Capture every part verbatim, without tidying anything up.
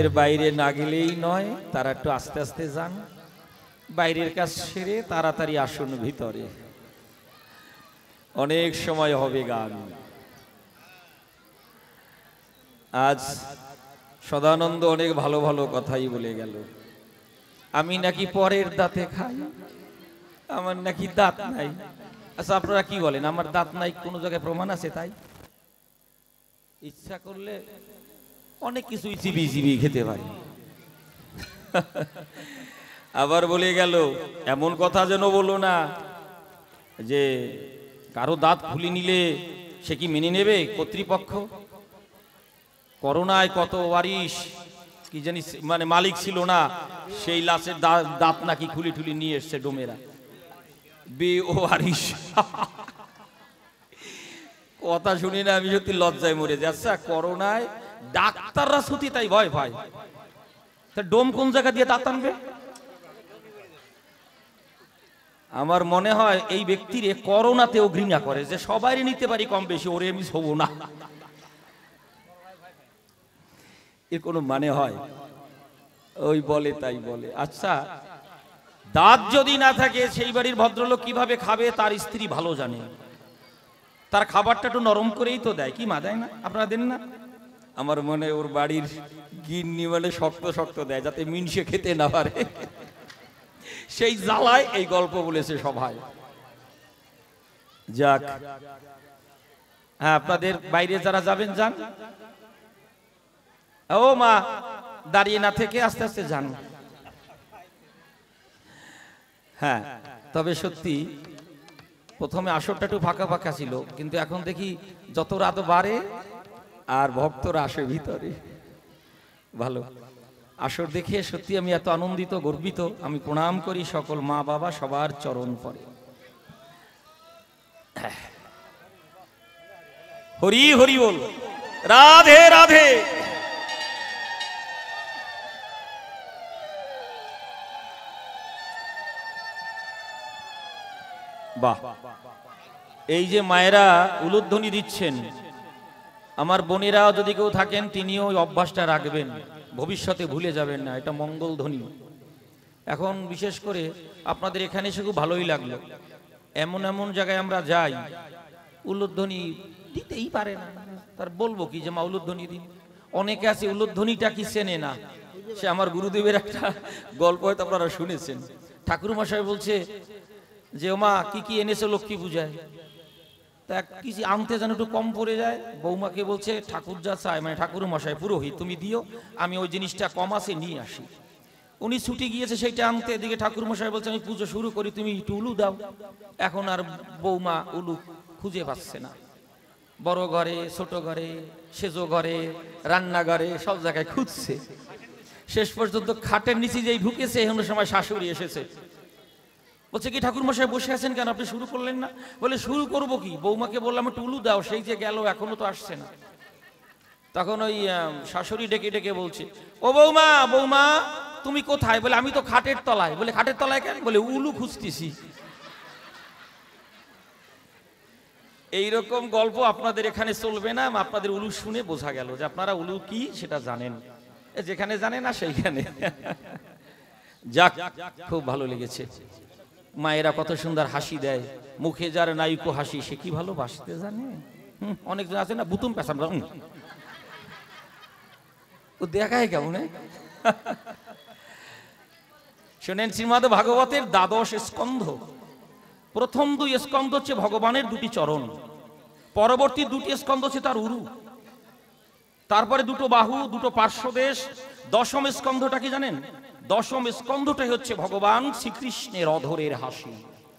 এর বাইরে না গেলেই নয়, তারা একটু আস্তে আস্তে যান, বাইরের কাজ সেরে তাড়াতাড়ি আসুন ভিতরে, অনেক সময় হবে গান। আজ সদানন্দ অনেক ভালো ভালো কথাই বলে গেল। আমি নাকি পরের দাঁতে খাই, আমার নাকি দাঁত নাই। আচ্ছা আপনারা কি বলেন, আমার দাঁত নাই কোনো জায়গায় প্রমাণ আছে? তাই ইচ্ছা করলে অনেক কিছু চিবি চিবি খেতে পারি। আবার বলে গেল এমন কথা যেন বলো না যে কারো দাঁত খুলে নিলে সে কি মেনে নেবে কর্তৃপক্ষ? করোনায় কত ওয়ারিশ কি জানি মানে মালিক ছিল না, সেই লাশের দাঁত নাকি খুলি ঠুলি নিয়ে এসছে ডোমেরা। বে ও ওয়ারিশ কথা শুনি না আমি সত্যি লজ্জায় মরে যাই। আচ্ছা করোনায় ডাক্তাররা ছুটি তাই ভয় ভয়, তা ডোম কোন জায়গা দিয়ে দাঁত আনবে? আমার মনে হয় এই ব্যক্তির করোনাতেও ঘৃণা করে যে সবাই নিতে পারি কম বেশি, ওরে আমি হব না, এর কোনো মানে হয়? ওই বলে তাই বলে। আচ্ছা দাঁত যদি না থাকে সেই বাড়ির ভদ্রলোক কিভাবে খাবে তার স্ত্রী ভালো জানে। তার খাবারটা একটু নরম করেই তো দেয়, কি মা দেয় না? আপনারা দেন না? আমার মনে ওর বাড়ির গিন্নি মানে শক্ত শক্ত দেয় যাতে মিনসে খেতে না পারে, সেই জ্বালায় এই গল্প বলেছে সভায়। যাক, হ্যাঁ আপনাদের বাইরে যারা যাবেন যান, ও মা দাঁড়িয়ে না থেকে আস্তে আস্তে যান। হ্যাঁ তবে সত্যি প্রথমে আসরটা একটু ফাঁকা ফাঁকা ছিল, কিন্তু এখন দেখি যত রাত বাড়ে আর ভক্তরা আসে ভিতরে। ভালো আসর দেখে সত্যি আমি এত আনন্দিত গর্বিত। আমি প্রণাম করি সকল মা বাবা সবার চরণ পরে। হরি হরি বল, রাধে রাধে। বাহ, এই যে মায়েরা উলুধ্বনি দিচ্ছেন, আমার বোনেরা যদি কেউ থাকেন তিনিও ওই অভ্যাসটা রাখবেন, ভবিষ্যতে ভুলে যাবেন না, এটা মঙ্গল ধ্বনি। এখন বিশেষ করে আপনাদের এখানে এসে খুব ভালোই লাগলো, এমন এমন জায়গায় আমরা যাই উলুধ্বনি দিতেই পারে না, তার বলবো কি যে মা উলুধ্বনি দিন। অনেকে আছে উলুধ্বনিটা কি চেনে না, সে আমার গুরুদেবের একটা গল্প হয়তো আপনারা শুনেছেন। ঠাকুর মশাই বলছে যে ও মা কি কি এনেছো লক্ষ্মী পূজায়, তা কিছু আনতে যেন একটু কম পড়ে যায়। বৌমাকে বলছে ঠাকুর যা চায়, মানে ঠাকুর মশাই পুরোহিত তুমি দিও, আমি ওই জিনিসটা কম আছে নিয়ে আসি। উনি ছুটি গিয়েছে সেইটা আনতে, এদিকে ঠাকুর মশাই বলছে আমি পুজো শুরু করি, তুমি একটু উলু দাও। এখন আর বৌমা উলু খুঁজে পাচ্ছে না, বড় ঘরে ছোট ঘরে সেজো ঘরে রান্নাঘরে সব জায়গায় খুঁজছে। শেষ পর্যন্ত খাটের নিচে যেই ঢুকেছে এমন সময় শাশুড়ি এসেছে, বলছে কি ঠাকুর মশাই বসে আছেন কেন, আপনি শুরু করলেন না? বলে শুরু করবো কি, বৌমাকে বললাম একটু উলু দাও, সেই যে গেল এখনো তো আসছে না। তখন ওই শাশুড়ি ডেকে ডেকে বলছে ও বৌমা বৌমা তুমি কোথায়? বলে আমি তো খাটের তলায়। বলে খাটের তলায় কেন? বলে উলু খুঁজতেছি। এইরকম গল্প আপনাদের এখানে চলবে না, আপনাদের উলু শুনে বোঝা গেল যে আপনারা উলু কি সেটা জানেন, যেখানে জানে না সেইখানে। যাক, খুব ভালো লেগেছে। মায়েরা কত সুন্দর হাসি দেয়, মুখে যার নাইকো হাসি সে কি ভালোবাসতে জানে। অনেকজন আছে না বুতুম পেছান, ও দেখায় কেমন। শোনেন শ্রীমদ্ ভাগবতের দ্বাদশ স্কন্ধ, প্রথম দুই স্কন্ধ হচ্ছে ভগবানের দুটি চরণ, পরবর্তী দুটি স্কন্ধ হচ্ছে তার উরু, তারপরে দুটো বাহু দুটো পার্শ্বদেশ। দশম স্কন্ধটা কি জানেন? দশম স্কন্ধটাই হচ্ছে ভগবান শ্রীকৃষ্ণের অধরের হাসি।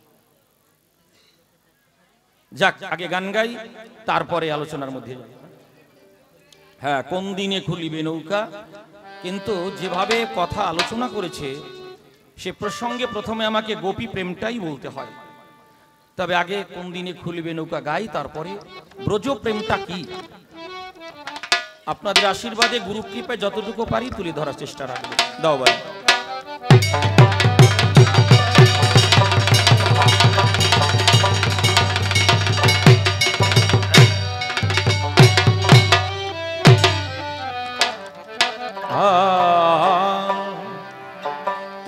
যাক, আগে গান গাই তারপরে আলোচনার মধ্যে। হ্যাঁ, কোন দিনে খুলিবে নৌকা, কিন্তু যেভাবে কথা আলোচনা করেছে সে প্রসঙ্গে প্রথমে আমাকে গোপী প্রেমটাই বলতে হয়। তবে আগে কোন দিনে খুলিবে নৌকা গাই, তারপরে ব্রজ প্রেমটা কি আপনাদের আশীর্বাদে গুরু কৃপায় যতটুকু পারি তুলে ধরার চেষ্টা রাখবো। দাও ভাই। আ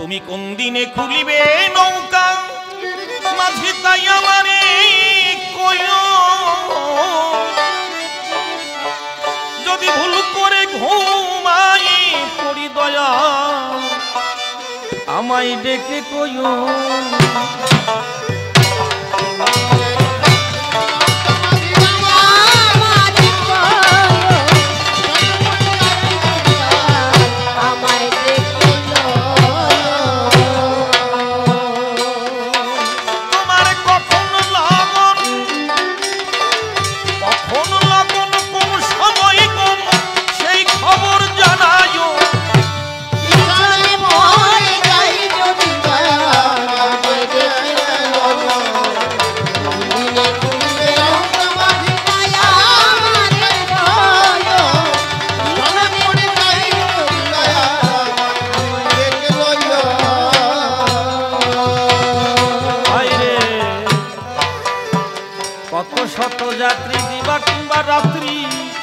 তুমি কোন দিনে খুলিবে নৌকা মাঝি তাই আমারে কইও, যদি ভুল করে ঘুমাই পড়ি দয়া আমায় ডেকে কইও। শত যাত্রী দিবা কিংবা রাত্রি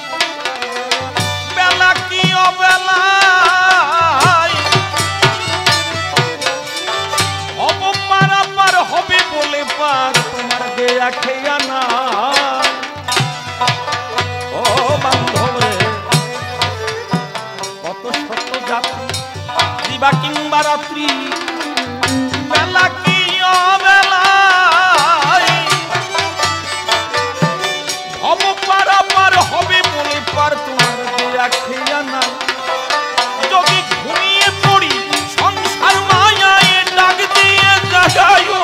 বেলা কি অবেলায় হব পারাপার হবে বলে পার তোমার দেয়া খেয়া না। ও বান্ধব রে কত শত যাত্রী দিবা কিংবা রাত্রি বেলা কি অবেলা হবে বলে পার তোমার দেয়া খেয়া না। যদি ঘুমিয়ে পড়ি সংসার মায়ায় ডাক দিয়ে জাগায়ো,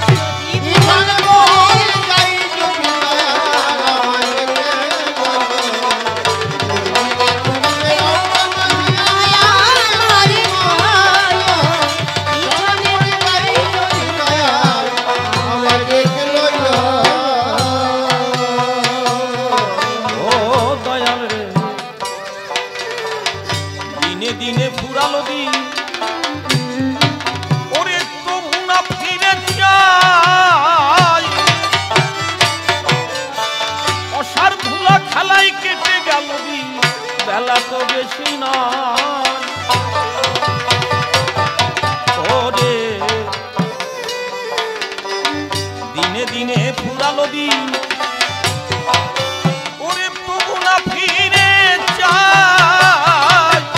দিনে ফুরালো দিন ওরে তবু না ফিরে যাই, অসার ধুলা খেলাই কেটে গেল দিন বেলা তো বেশি না। ওরে দিনে দিনে ফুরালো দিন ওরে তবু না ফিরে যাই,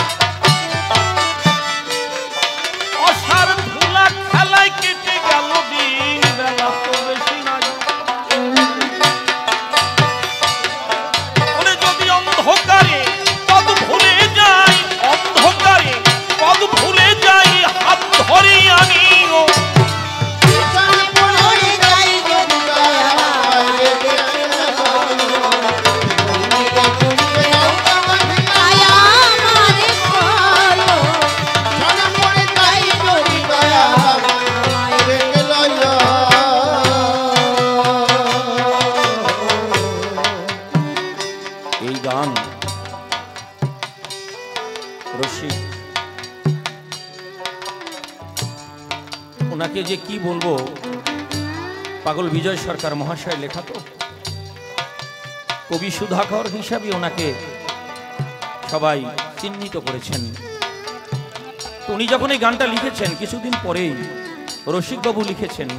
কেটে গেল দিন বেলা তো বেশি নাই। ওরে যদি অন্ধকারে পদ ভুলে যাই, অন্ধকারে পদ ভুলে যাই হাত ধরে আনিও, ওনাকে যে কি বলবো, পাগল বিজয় সরকার মহাশয় লেখা তো, কবি সুধাকর হিসাবে ওনাকে সবাই চিহ্নিত করেছেন। উনি যখন এই গানটা লিখেছেন কিছুদিন পরেই রসিকবাবু লিখেছেন,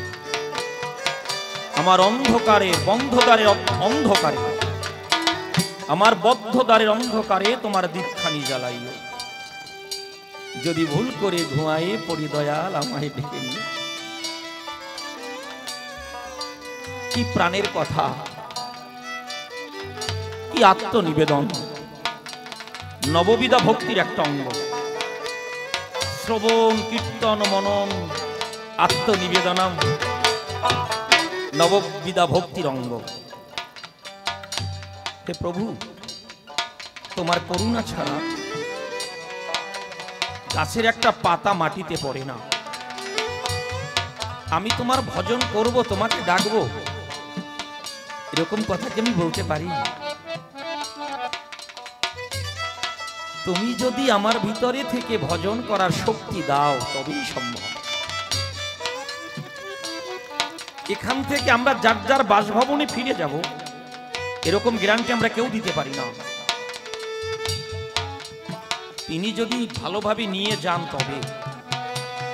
আমার অন্ধকারে বন্ধদ্বারের অন্ধকারে আমার বদ্ধদ্বারের অন্ধকারে তোমার দীপখানি জ্বালাইও, যদি ভুল করে ঘুমায়ে পড়ি দয়াল আমায় ডেকে নিয়ে। কি প্রাণের কথা, কি আত্মনিবেদন, নববিধা ভক্তির একটা অঙ্গ। শ্রবণ কীর্তন মনন আত্মনিবেদনম নববিধা ভক্তির অঙ্গ। হে প্রভু, তোমার করুণা ছাড়া গাছের একটা পাতা মাটিতে পড়ে না। আমি তোমার ভজন করব, তোমাকে ডাকবো, এরকম কথা কি আমি বলতে পারি? তুমি যদি আমার ভিতরে থেকে ভজন করার শক্তি দাও তবেই সম্ভব। এখান থেকে আমরা যার যার বাসভবনে ফিরে যাব এরকম গ্যারান্টি আমরা কেউ দিতে পারি না। তিনি যদি ভালোভাবে নিয়ে যান তবে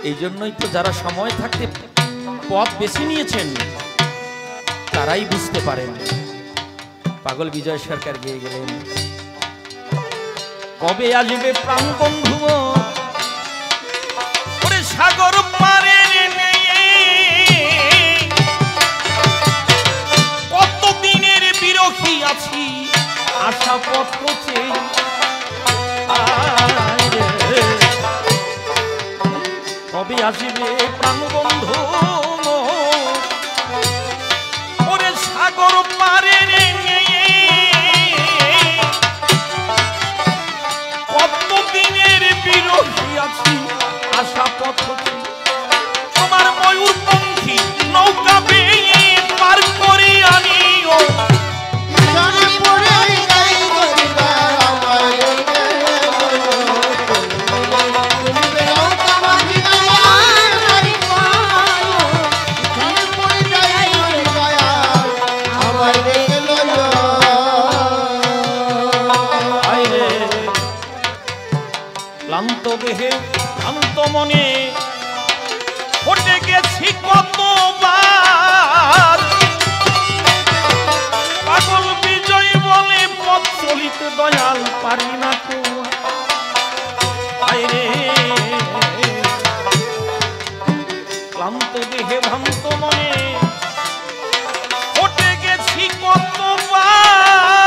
এই জন্যই তো যারা সময় থাকতে পথ বেছে নিয়েছেন তারাই বুঝতে পারেন। পাগল বিজয় সরকার গিয়ে গেলেন, কবে আসবে প্রাণ বন্ধু ওরে সাগর পারে কতদিনের বিরোধী আছি আশা পথ করছে কবে আসবে প্রাণ বন্ধু ওরে সাগর পারে কতদিনের বিরোধী আছি আশা পথ তোমার ময়ূরপঙ্খী নৌকা বেয়ে পার করে আনিও ক্লান্ত দেহে ক্লান্ত মনে ফটে গেছি কতবার পাগল বিজয় বলে পথ চলিতে দয়াল পারি না তো আইরে ক্লান্ত দেহে ভ্রান্ত মনে ফটে গেছি কতবার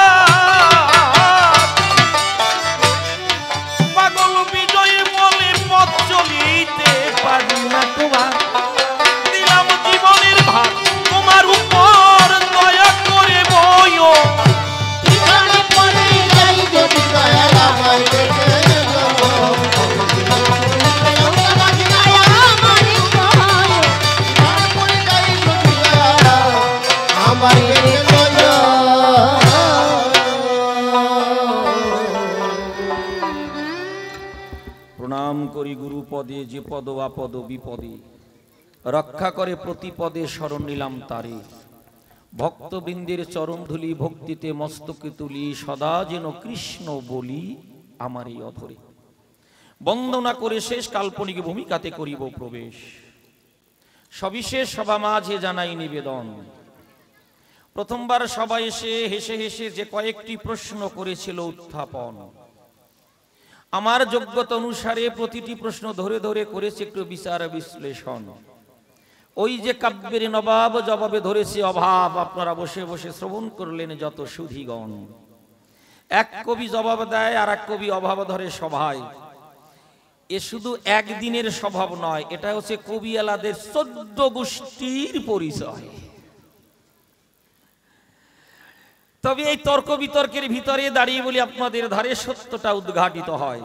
চলিতে পারি না তোমার দিলাম জীবনের ভাগ তোমার উপর দয়া করে বইও প্রণাম করি গুরু পদে যে পদ আপদ বিপদে রক্ষা করে প্রতিপদে শরণ নিলাম তারে ভক্তবৃন্দের চরণ ধুলি ভক্তিতে মস্তকে তুলি সদা যেন কৃষ্ণ বলি আমারই অধরে বন্দনা করে শেষ কাল্পনিক ভূমিকাতে করিব প্রবেশ সবিশেষ সভা মাঝে জানাই নিবেদন প্রথমবার সবাই এসে হেসে হেসে যে কয়েকটি প্রশ্ন করেছিল উত্থাপন আমার যোগ্যতা অনুসারে প্রতিটি প্রশ্ন ধরে ধরে করেছে একটু বিচার বিশ্লেষণ ওই যে কাব্যের নবাব জবাবে ধরেছে অভাব আপনারা বসে বসে শ্রবণ করলেন যত সুধীগণ এক কবি জবাব দেয় আর এক কবি অভাব ধরে সভায় এ শুধু একদিনের স্বভাব নয় এটা হচ্ছে কবি আলাদের চোদ্দ গোষ্ঠীর পরিচয় তবে এই তর্ক বিতর্কের ভিতরে দাঁড়িয়ে বলি আপনাদের ধারে সত্যটা উদ্ঘাটিত হয়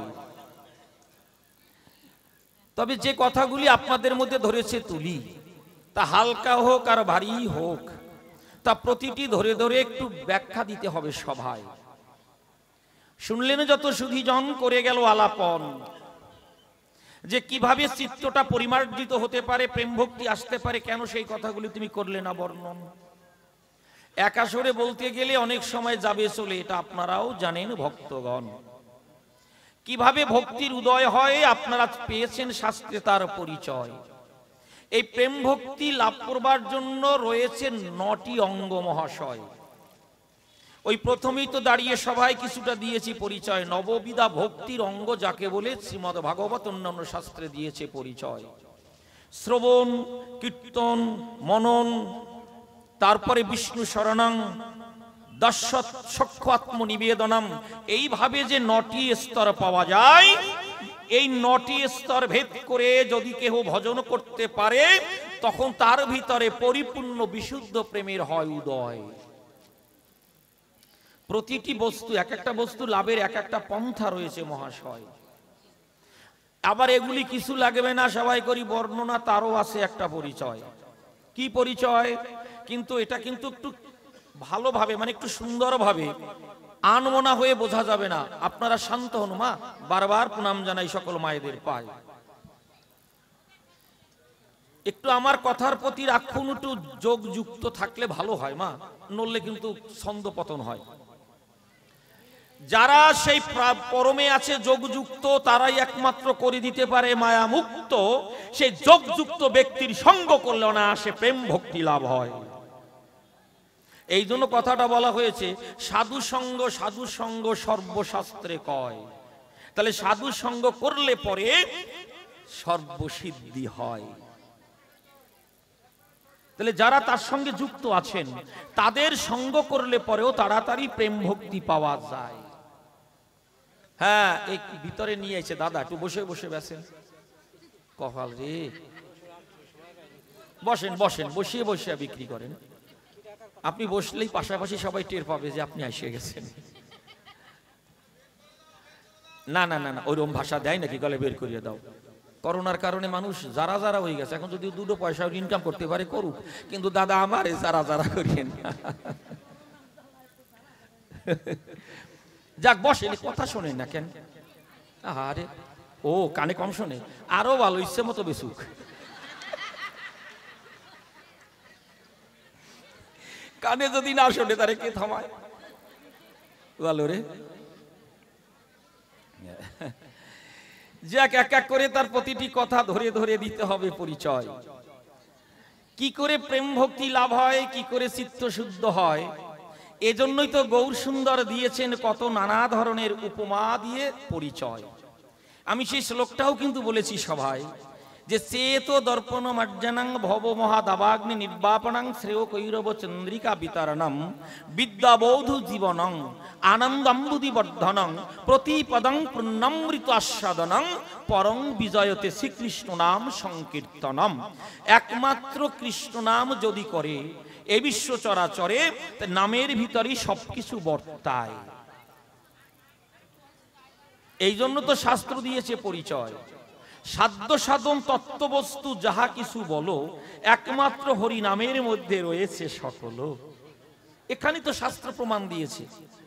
তবে যে কথাগুলি আপনাদের মধ্যে ধরেছে তুলি তা হালকা হোক আর ভারী হোক তা প্রতিটি ধরে ধরে একটু ব্যাখ্যা দিতে হবে সভায় শুনলেন যত সুধীজন করে গেল আলাপন যে কিভাবে চিত্তটা পরিমার্জিত হতে পারে প্রেম ভক্তি আসতে পারে কেন সেই কথাগুলি তুমি করলে না বর্ণন একাসরে বলতে গেলে অনেক সময় যাবে চলে এটা আপনারাও জানেন ভক্তগণ কিভাবে ভক্তির উদয় হয় আপনারা পেয়েছেন শাস্ত্রে তার পরিচয় এই প্রেম ভক্তি লাভ করবার জন্য রয়েছে নটি অঙ্গ মহাশয় ওই প্রথমেই তো দাঁড়িয়ে সবাই কিছুটা দিয়েছি পরিচয় নববিধা ভক্তির অঙ্গ যাকে বলে শ্রীমদ্ ভাগবত অন্যান্য শাস্ত্রে দিয়েছে পরিচয় শ্রবণ কীর্তন মনন তারপরে বিষ্ণু শরণং দশত সখ্য আত্মনিবেদনম এইভাবে যে নটি স্তর পাওয়া যায় এই নটি স্তর ভেদ করে যদি কেহ ভজন করতে পারে তখন তার ভিতরে পরিপূর্ণ বিশুদ্ধ প্রেমের হয় উদয় প্রতিটি বস্তু এক একটা বস্তু লাভের এক একটা পন্থা রয়েছে মহাশয় আবার এগুলি কিছু লাগবে না সবাই করি বর্ণনা তারও আছে একটা পরিচয় কি পরিচয় কিন্তু এটা কিন্তু একটু ভালোভাবে মানে একটু সুন্দরভাবে আনমনা হয়ে বোঝা যাবে না আপনারা শান্ত হন মা বারবার প্রণাম জানাই সকল মায়েদের পায় একটু আমার কথার প্রতি রাখুন একটু যোগ যুক্ত থাকলে ভালো হয় মা নড়লে কিন্তু ছন্দ পতন হয় যারা সেই পরমে আছে যোগযুক্ত, তারাই একমাত্র করে দিতে পারে মায়া মুক্ত। সেই যোগযুক্ত ব্যক্তির সঙ্গ করলে অনায়াসে প্রেম ভক্তি লাভ হয়। এই জন্য কথাটা বলা হয়েছে, সাধু সঙ্গ সাধু সঙ্গ সর্বশাস্ত্রে কয়। তাহলে সাধু সঙ্গ করলে পরে সর্বসিদ্ধি হয়। তাহলে যারা তার সঙ্গে যুক্ত আছেন তাদের সঙ্গ করলে পরেও তাড়াতাড়ি প্রেম ভক্তি পাওয়া যায়। হ্যাঁ, এই ভিতরে নিয়ে এসে দাদা একটু বসে বসে বেসেন, কপাল রে। বসেন বসেন, বসিয়ে বসিয়ে বিক্রি করেন। আপনি বসলেই পাশাপাশি সবাই টের পাবে যে আপনি এসে গেছেন। না না না না, ওইরকম ভাষা দেয় নাকি, গলে বের করিয়ে দাও। করোনার কারণে মানুষ যারা যারা হয়ে গেছে, এখন যদি দুটো পয়সা ইনকাম করতে পারে করুক, কিন্তু দাদা আমার যারা যারা করিয়েন। যাক বসেন, কথা শোনেন না কেন? আরে ও কানে কম শোনে, আরো ভালো, ইচ্ছে মতো বেসুক। কানে যদি না শোনে তারে কে থামায়? ভালো রে। যাক, এক এক করে তার প্রতিটি কথা ধরে ধরে দিতে হবে পরিচয়। কি করে প্রেম ভক্তি লাভ হয়, কি করে চিত্ত শুদ্ধ হয়, এজন্যই তো গৌর সুন্দর দিয়েছেন কত নানা ধরনের উপমা দিয়ে পরিচয়। আমি সেই শ্লোকটাও কিন্তু বলেছি সবাই, যে চেত দর্পণ মার্জনাং ভব মহাদাবাগ্নি নির্বাপনাং শ্রেয় কৈরব চন্দ্রিকা বিতরণম বিদ্যাবৌধু জীবনং আনন্দাম্বুদি বর্ধনং প্রতিপদং পূর্ণামৃত আস্বাদনং পরং বিজয়তে শ্রীকৃষ্ণ নাম সংকীর্তনম। একমাত্র কৃষ্ণ নাম যদি করে এ বিশ্ব চরাচরে, নামের ভিতরেই সবকিছু বর্তায়। এই জন্য তো শাস্ত্র দিয়েছে পরিচয়। সাধ্য সাধন তত্ত্ববস্তু যাহা কিছু বলো, একমাত্র হরি নামের মধ্যে রয়েছে সকল। এখানে তো শাস্ত্র প্রমাণ দিয়েছে।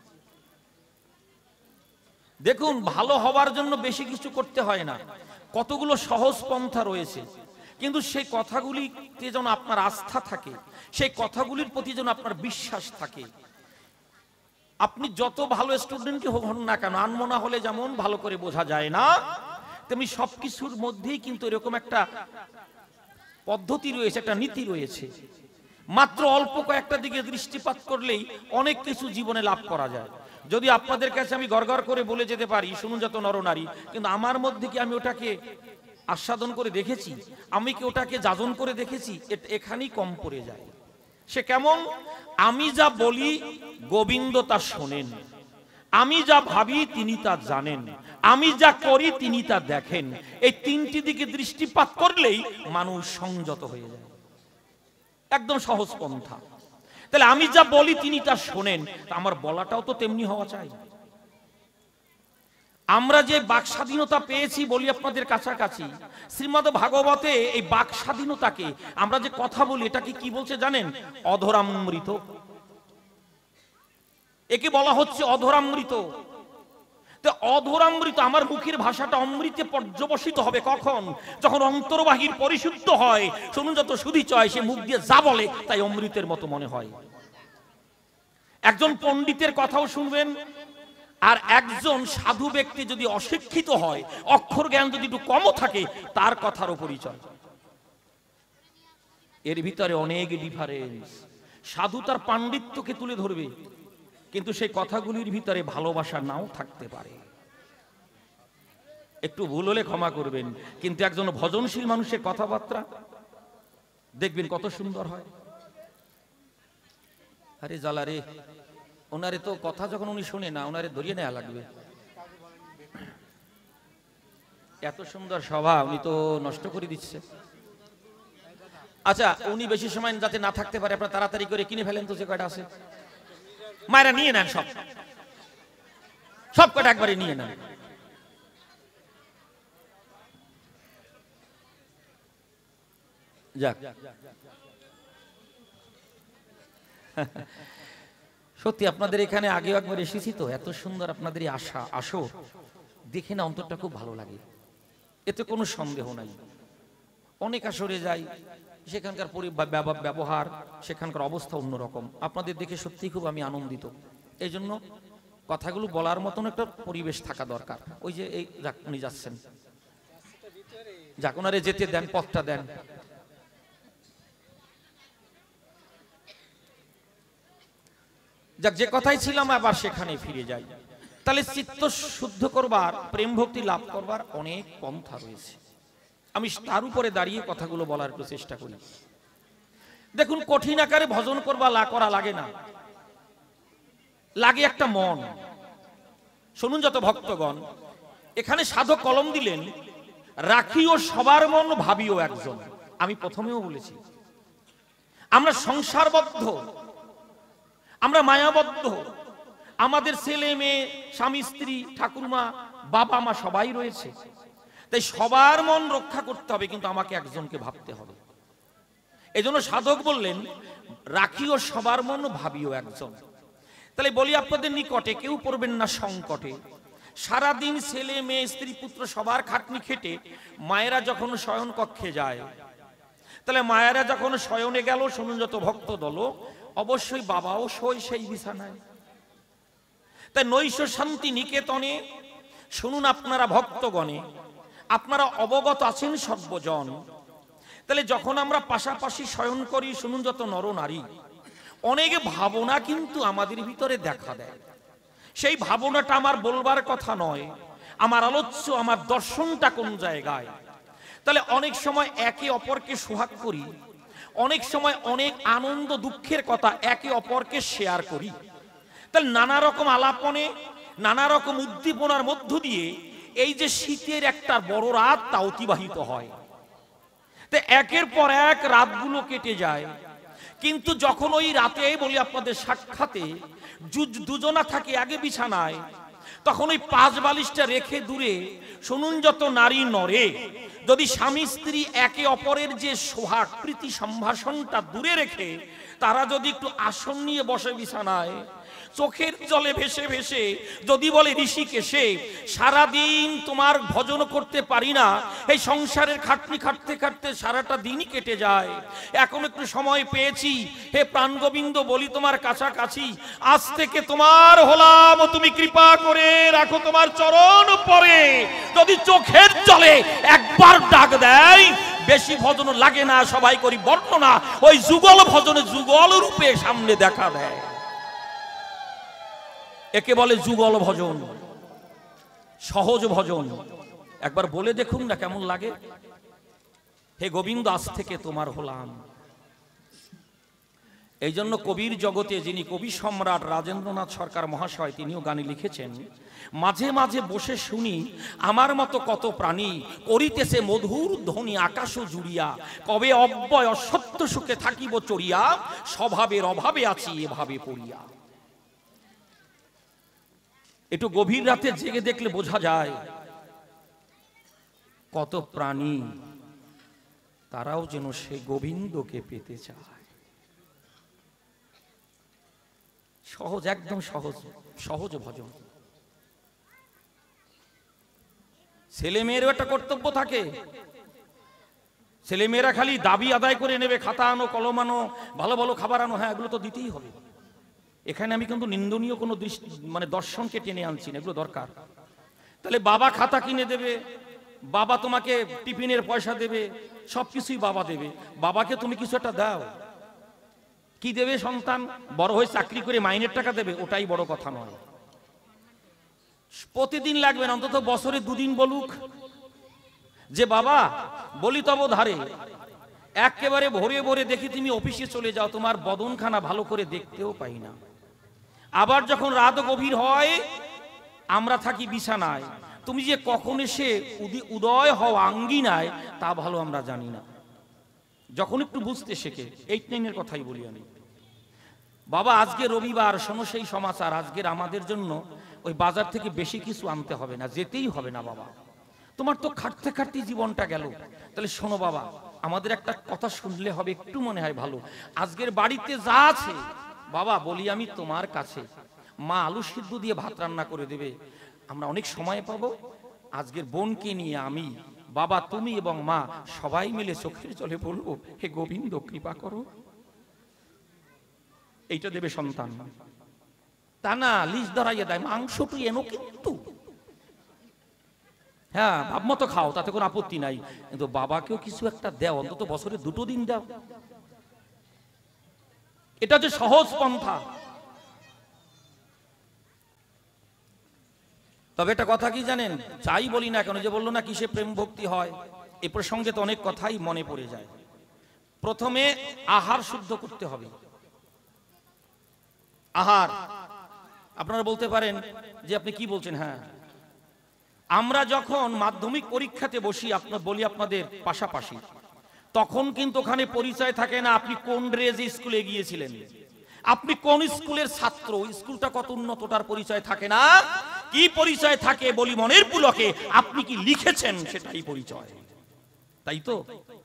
দেখুন, ভালো হবার জন্য বেশি কিছু করতে হয় না, কতগুলো সহজ পন্থা রয়েছে। কিন্তু সেই কথাগুলিতে যেন আপনার আস্থা থাকে, সেই কথাগুলির প্রতি যেন আপনার বিশ্বাস থাকে। আপনি যত ভালো স্টুডেন্টই হন না কেন, আনমনা হলে যেমন ভালো করে বোঝা যায় না, তেমনি সবকিছুর মধ্যেই কিন্তু এরকম একটা পদ্ধতি রয়েছে, একটা নীতি রয়েছে। মাত্র অল্প কয়েকটা দিকে দৃষ্টিপাত করলেই অনেক কিছু জীবনে লাভ করা যায়। যদি আপনাদের কাছে আমি গড়গড় করে বলে যেতে পারি, শুনুন যত নরনারী, কিন্তু আমার মধ্যে কি আমি ওটাকে আস্বাদন করে দেখেছি, আমি কি ওটাকে যাজন করে দেখেছি, এখানেই কম পড়ে যায়। সে কেমন? আমি যা বলি গোবিন্দ তা শোনেন, আমি যা ভাবি তিনি তা জানেন, আমি যা করি তিনি তা দেখেন। এই তিনটি দিকে দৃষ্টিপাত করলেই মানুষ সংযত হয়ে যায়। একদম সহজ পন্থা। তাহলে আমি যা বলি তিনি তা শোনেন, আমার বলাটাও তো তেমনি হওয়া চাই। আমরা যে বাক স্বাধীনতা পেয়েছি বলি আপনাদের কাছাকাছি, শ্রীমদ্ ভাগবতে এই বাক স্বাধীনতাকে আমরা যে কথা বলি, এটাকে কি বলছে জানেন? অধরামৃত। একে বলা হচ্ছে অধরামৃত। তো অধরামৃত, আমার মুখের ভাষাটা অমৃতে পর্যবসিত হবে কখন? যখন অন্তর্বাহির পরিশুদ্ধ হয়। শুনুন, যত সুধি চয় সে মুখ দিয়ে যা বলে তাই অমৃতের মতো মনে হয়। একজন পণ্ডিতের কথাও শুনবেন, আর একজন সাধু ব্যক্তি যদি অশিক্ষিত হয়, অক্ষর জ্ঞান যদি একটু কমও থাকে, তার কথারও পরিচয়। এর ভিতরে অনেক ডিফারেন্স। সাধু তার পাণ্ডিত্যকে তুলে ধরবে, কিন্তু সেই কথাগুলির ভিতরে ভালোবাসা নাও থাকতে পারে। একটু ভুল হলে ক্ষমা করবেন, কিন্তু একজন ভজনশীল মানুষের কথাবার্তা দেখবেন কত সুন্দর হয়। আরে জ্বালা রে, ওনারে তো কথা যখন উনি শোনে না, ওনারে ধরিয়ে নেওয়া লাগবে। এত সুন্দর সভা উনি তো নষ্ট করে দিচ্ছে। আচ্ছা, উনি বেশি সময় যাতে না থাকতে পারে, আপনারা তাড়াতাড়ি করে কিনে ফেলেন তো যে কয়টা আছে। মায়েরা নিয়ে নেন, সব সব কয়টা একবারে নিয়ে নেন। যাক, সত্যি আপনাদের এখানে আগেও একবার এসেছি তো, এত সুন্দর আপনাদের আশা, আসো দেখে না অন্তরটা খুব ভালো লাগে, এতে কোনো সন্দেহ নাই। অনেক আসরে যাই, সেখানকার ব্যবহার, সেখানকার অবস্থা অন্যরকম। আপনাদের দেখে সত্যি খুব আমি আনন্দিত। এই জন্য কথাগুলো বলার মতন একটা পরিবেশ থাকা দরকার। ওই যে এই উনি যাচ্ছেন, যাক ওনারে যেতে দেন, পথটা দেন। যাক, যে কথাই ছিলাম আবার সেখানে ফিরে যাই। তাহলে চিত্ত শুদ্ধ করবার, প্রেম ভক্তি লাভ করবার অনেক পন্থা রয়েছে। আমি তার উপরে দাঁড়িয়ে কথাগুলো বলার একটু চেষ্টা করি। দেখুন, কঠিন আকারে ভজন করবা লা করা লাগে না, লাগে একটা মন। শুনুন যত ভক্তগণ, এখানে সাধক কলম দিলেন, রাখিও সবার মন, ভাবিও একজন। আমি প্রথমেও বলেছি আমরা সংসারবদ্ধ, আমরা মায়াবদ্ধ, আমাদের ছেলে মেয়ে, স্বামী স্ত্রী, ঠাকুরমা, বাবা মা সবাই রয়েছে। তাই সবার মন রক্ষা করতে হবে, কিন্তু আমাকে একজনকে ভাবতে হবে। এজন্য সাধক বললেন, রাখিও সবার মন, ভাবিও একজন। তাহলে বলি আপনাদের নিকটে, কেউ পড়বেন না সংকটে। সারাদিন ছেলে মেয়ে, স্ত্রী পুত্র সবার খাটনি খেটে মায়েরা যখন শয়ন কক্ষে যায়, তাহলে মায়েরা যখন শয়নে গেল, শুনুন যত ভক্ত দল, অবশ্যই বাবাও শোয় সেই বিছানায়। তাই নৈশ শান্তি নিকেতনে, শুনুন আপনারা ভক্তগণে, আপনারা অবগত আছেন সর্বজন। তাহলে যখন আমরা পাশাপাশি শয়ন করি, শুনুন যত নর নারী, অনেক ভাবনা কিন্তু আমাদের ভিতরে দেখা দেয়। সেই ভাবনাটা আমার বলবার কথা নয়, আমার আলোচ্য, আমার দর্শনটা কোন জায়গায়। তাহলে অনেক সময় একে অপরকে সোহাগ করি, অনেক সময় অনেক আনন্দ দুঃখের কথা একে অপরকে শেয়ার করি। তাহলে নানা রকম আলাপনে, নানা রকম উদ্দীপনার মধ্য দিয়ে এই যে শীতের একটা বড় রাত তা অতিবাহিত হয়। তো একের পর এক রাতগুলো কেটে যায়, কিন্তু যখন ওই রাতে বলি আপনাদের সাক্ষাতে দুজনা থাকে আগে বিছানায়, তখন ওই পাঁচ বালিশটা রেখে দূরে, শুনুন যত নারী নরে, যদি স্বামী স্ত্রী একে অপরের যে সোহাগ প্রীতি সম্ভাষণটা দূরে রেখে তারা যদি একটু আসন নিয়ে বসে বিছানায়, চোখের জলে ভেসে ভেসে যদি বলে ঋষিকেশে, সারাদিন তোমার ভজন করতে পারি না, এই সংসারের খাটনি খাটতে খাটতে সারাটা দিনই কেটে যায়, এখন একটু সময় পেয়েছি, হে প্রাণ গোবিন্দ বলি তোমার কাছাকাছি, আজ থেকে তোমার হলাম, তুমি কৃপা করে রাখো তোমার চরণ পরে, যদি চোখের জলে একবার ডাক দেয়, বেশি ভজন লাগে না, সবাই করি বর্ণনা, ওই যুগল ভজনে যুগল রূপে সামনে দেখা দেয়। একে বলে যুগল ভজন, সহজ ভজন। একবার বলে দেখুন না কেমন লাগে, হে গোবিন্দ আজ থেকে তোমার হলাম। এই জন্য কবির জগতে যিনি কবি সম্রাট রাজেন্দ্রনাথ সরকার মহাশয়, তিনিও গানে লিখেছেন, মাঝে মাঝে বসে শুনি আমার মতো কত প্রাণী করিতেছে মধুর ধ্বনি আকাশ জুড়িয়া, কবে অব্যয় অসত্য সুখে থাকিব চড়িয়া, স্বভাবের অভাবে আছি এভাবে পড়িয়া। একটু গভীর রাতে জেগে দেখলে বোঝা যায় কত প্রাণী তারাও যেন সেই গোবিন্দকে পেতে চায়। সহজ, একদম সহজ, সহজ ভজন। ছেলে মেয়েরও একটা কর্তব্য থাকে, ছেলে মেয়েরা খালি দাবি আদায় করে নেবে, খাতা আনো, কলম আনো, ভালো ভালো খাবার আনো, হ্যাঁ এগুলো তো দিতেই হবে। এখানে আমি কিন্তু নিন্দনীয় কোনো দৃষ্টি মানে দর্শনকে টেনে আনছি না, এগুলো দরকার। তাহলে বাবা খাতা কিনে দেবে, বাবা তোমাকে টিফিনের পয়সা দেবে, সবকিছুই বাবা দেবে, বাবাকে তুমি কিছু একটা দাও। কি দেবে সন্তান? বড় হয়ে চাকরি করে মাইনের টাকা দেবে, ওটাই বড় কথা নয়। প্রতিদিন লাগবে না, অন্তত বছরে দুদিন বলুক যে বাবা বলি তব ধারে, একেবারে ভরে ভরে দেখি তুমি অফিসে চলে যাও, তোমার বদনখানা ভালো করে দেখতেও পাই না। আবার যখন রাত গভীর হয় আমরা থাকি বিছানায়, তুমি যে কখন এসে উদয় হও আঙ্গিনায় তা ভালো আমরা জানি না। যখন একটু বুঝতে শেখে, এইট নাইনের কথাই বলি আমি, বাবা আজকে রবিবার, শোনো সেই সমাচার, আজকের আমাদের জন্য ওই বাজার থেকে বেশি কিছু আনতে হবে না, যেতেই হবে না বাবা, তোমার তো খাটতে খাটতে জীবনটা গেল। তাহলে শোনো বাবা, আমাদের একটা কথা শুনলে হবে, একটু মনে হয় ভালো, আজকের বাড়িতে যা আছে বাবা বলি আমি তোমার কাছে, মা আলু সিদ্ধ দিয়ে ভাত রান্না করে দেবে, আমরা অনেক সময় পাবো, আজকের বোনকে নিয়ে আমি, বাবা তুমি এবং মা সবাই মিলে চোখের জলে বলবো, হে গোবিন্দ কৃপা করো। এইটা দেবে সন্তান। তা না, লিস্ট ধরাইয়ে দেয়, মাংসটু এনো কিন্তু, হ্যাঁ বাপ মতো খাও, তাতে কোনো আপত্তি নাই, কিন্তু বাবাকেও কিছু একটা দেও, অন্তত বছরে দুটো দিন দাও। এটা হচ্ছে সহজ পন্থা। তবে একটা কথা কি জানেন, যাই বলি না কেন, যে বললো না কিসে প্রেম ভক্তি হয়, এ প্রসঙ্গে তো অনেক কথাই মনে পড়ে যায়। প্রথমে আহার শুদ্ধ করতে হবে। আহার, আপনারা বলতে পারেন যে আপনি কি বলছেন, হ্যাঁ আমরা যখন মাধ্যমিক পরীক্ষাতে বসি, আপনার বলি আপনাদের পাশাপাশি, তখন কিন্তু ওখানে পরিচয় থাকে না আপনি কোন রেজে স্কুলে গিয়েছিলেন, আপনি কোন স্কুলের ছাত্র, স্কুলটা কত উন্নত তার পরিচয় থাকে না। কি পরিচয় থাকে বলি মনের পুলকে, আপনি কি লিখেছেন সেটাই পরিচয়, তাই তো?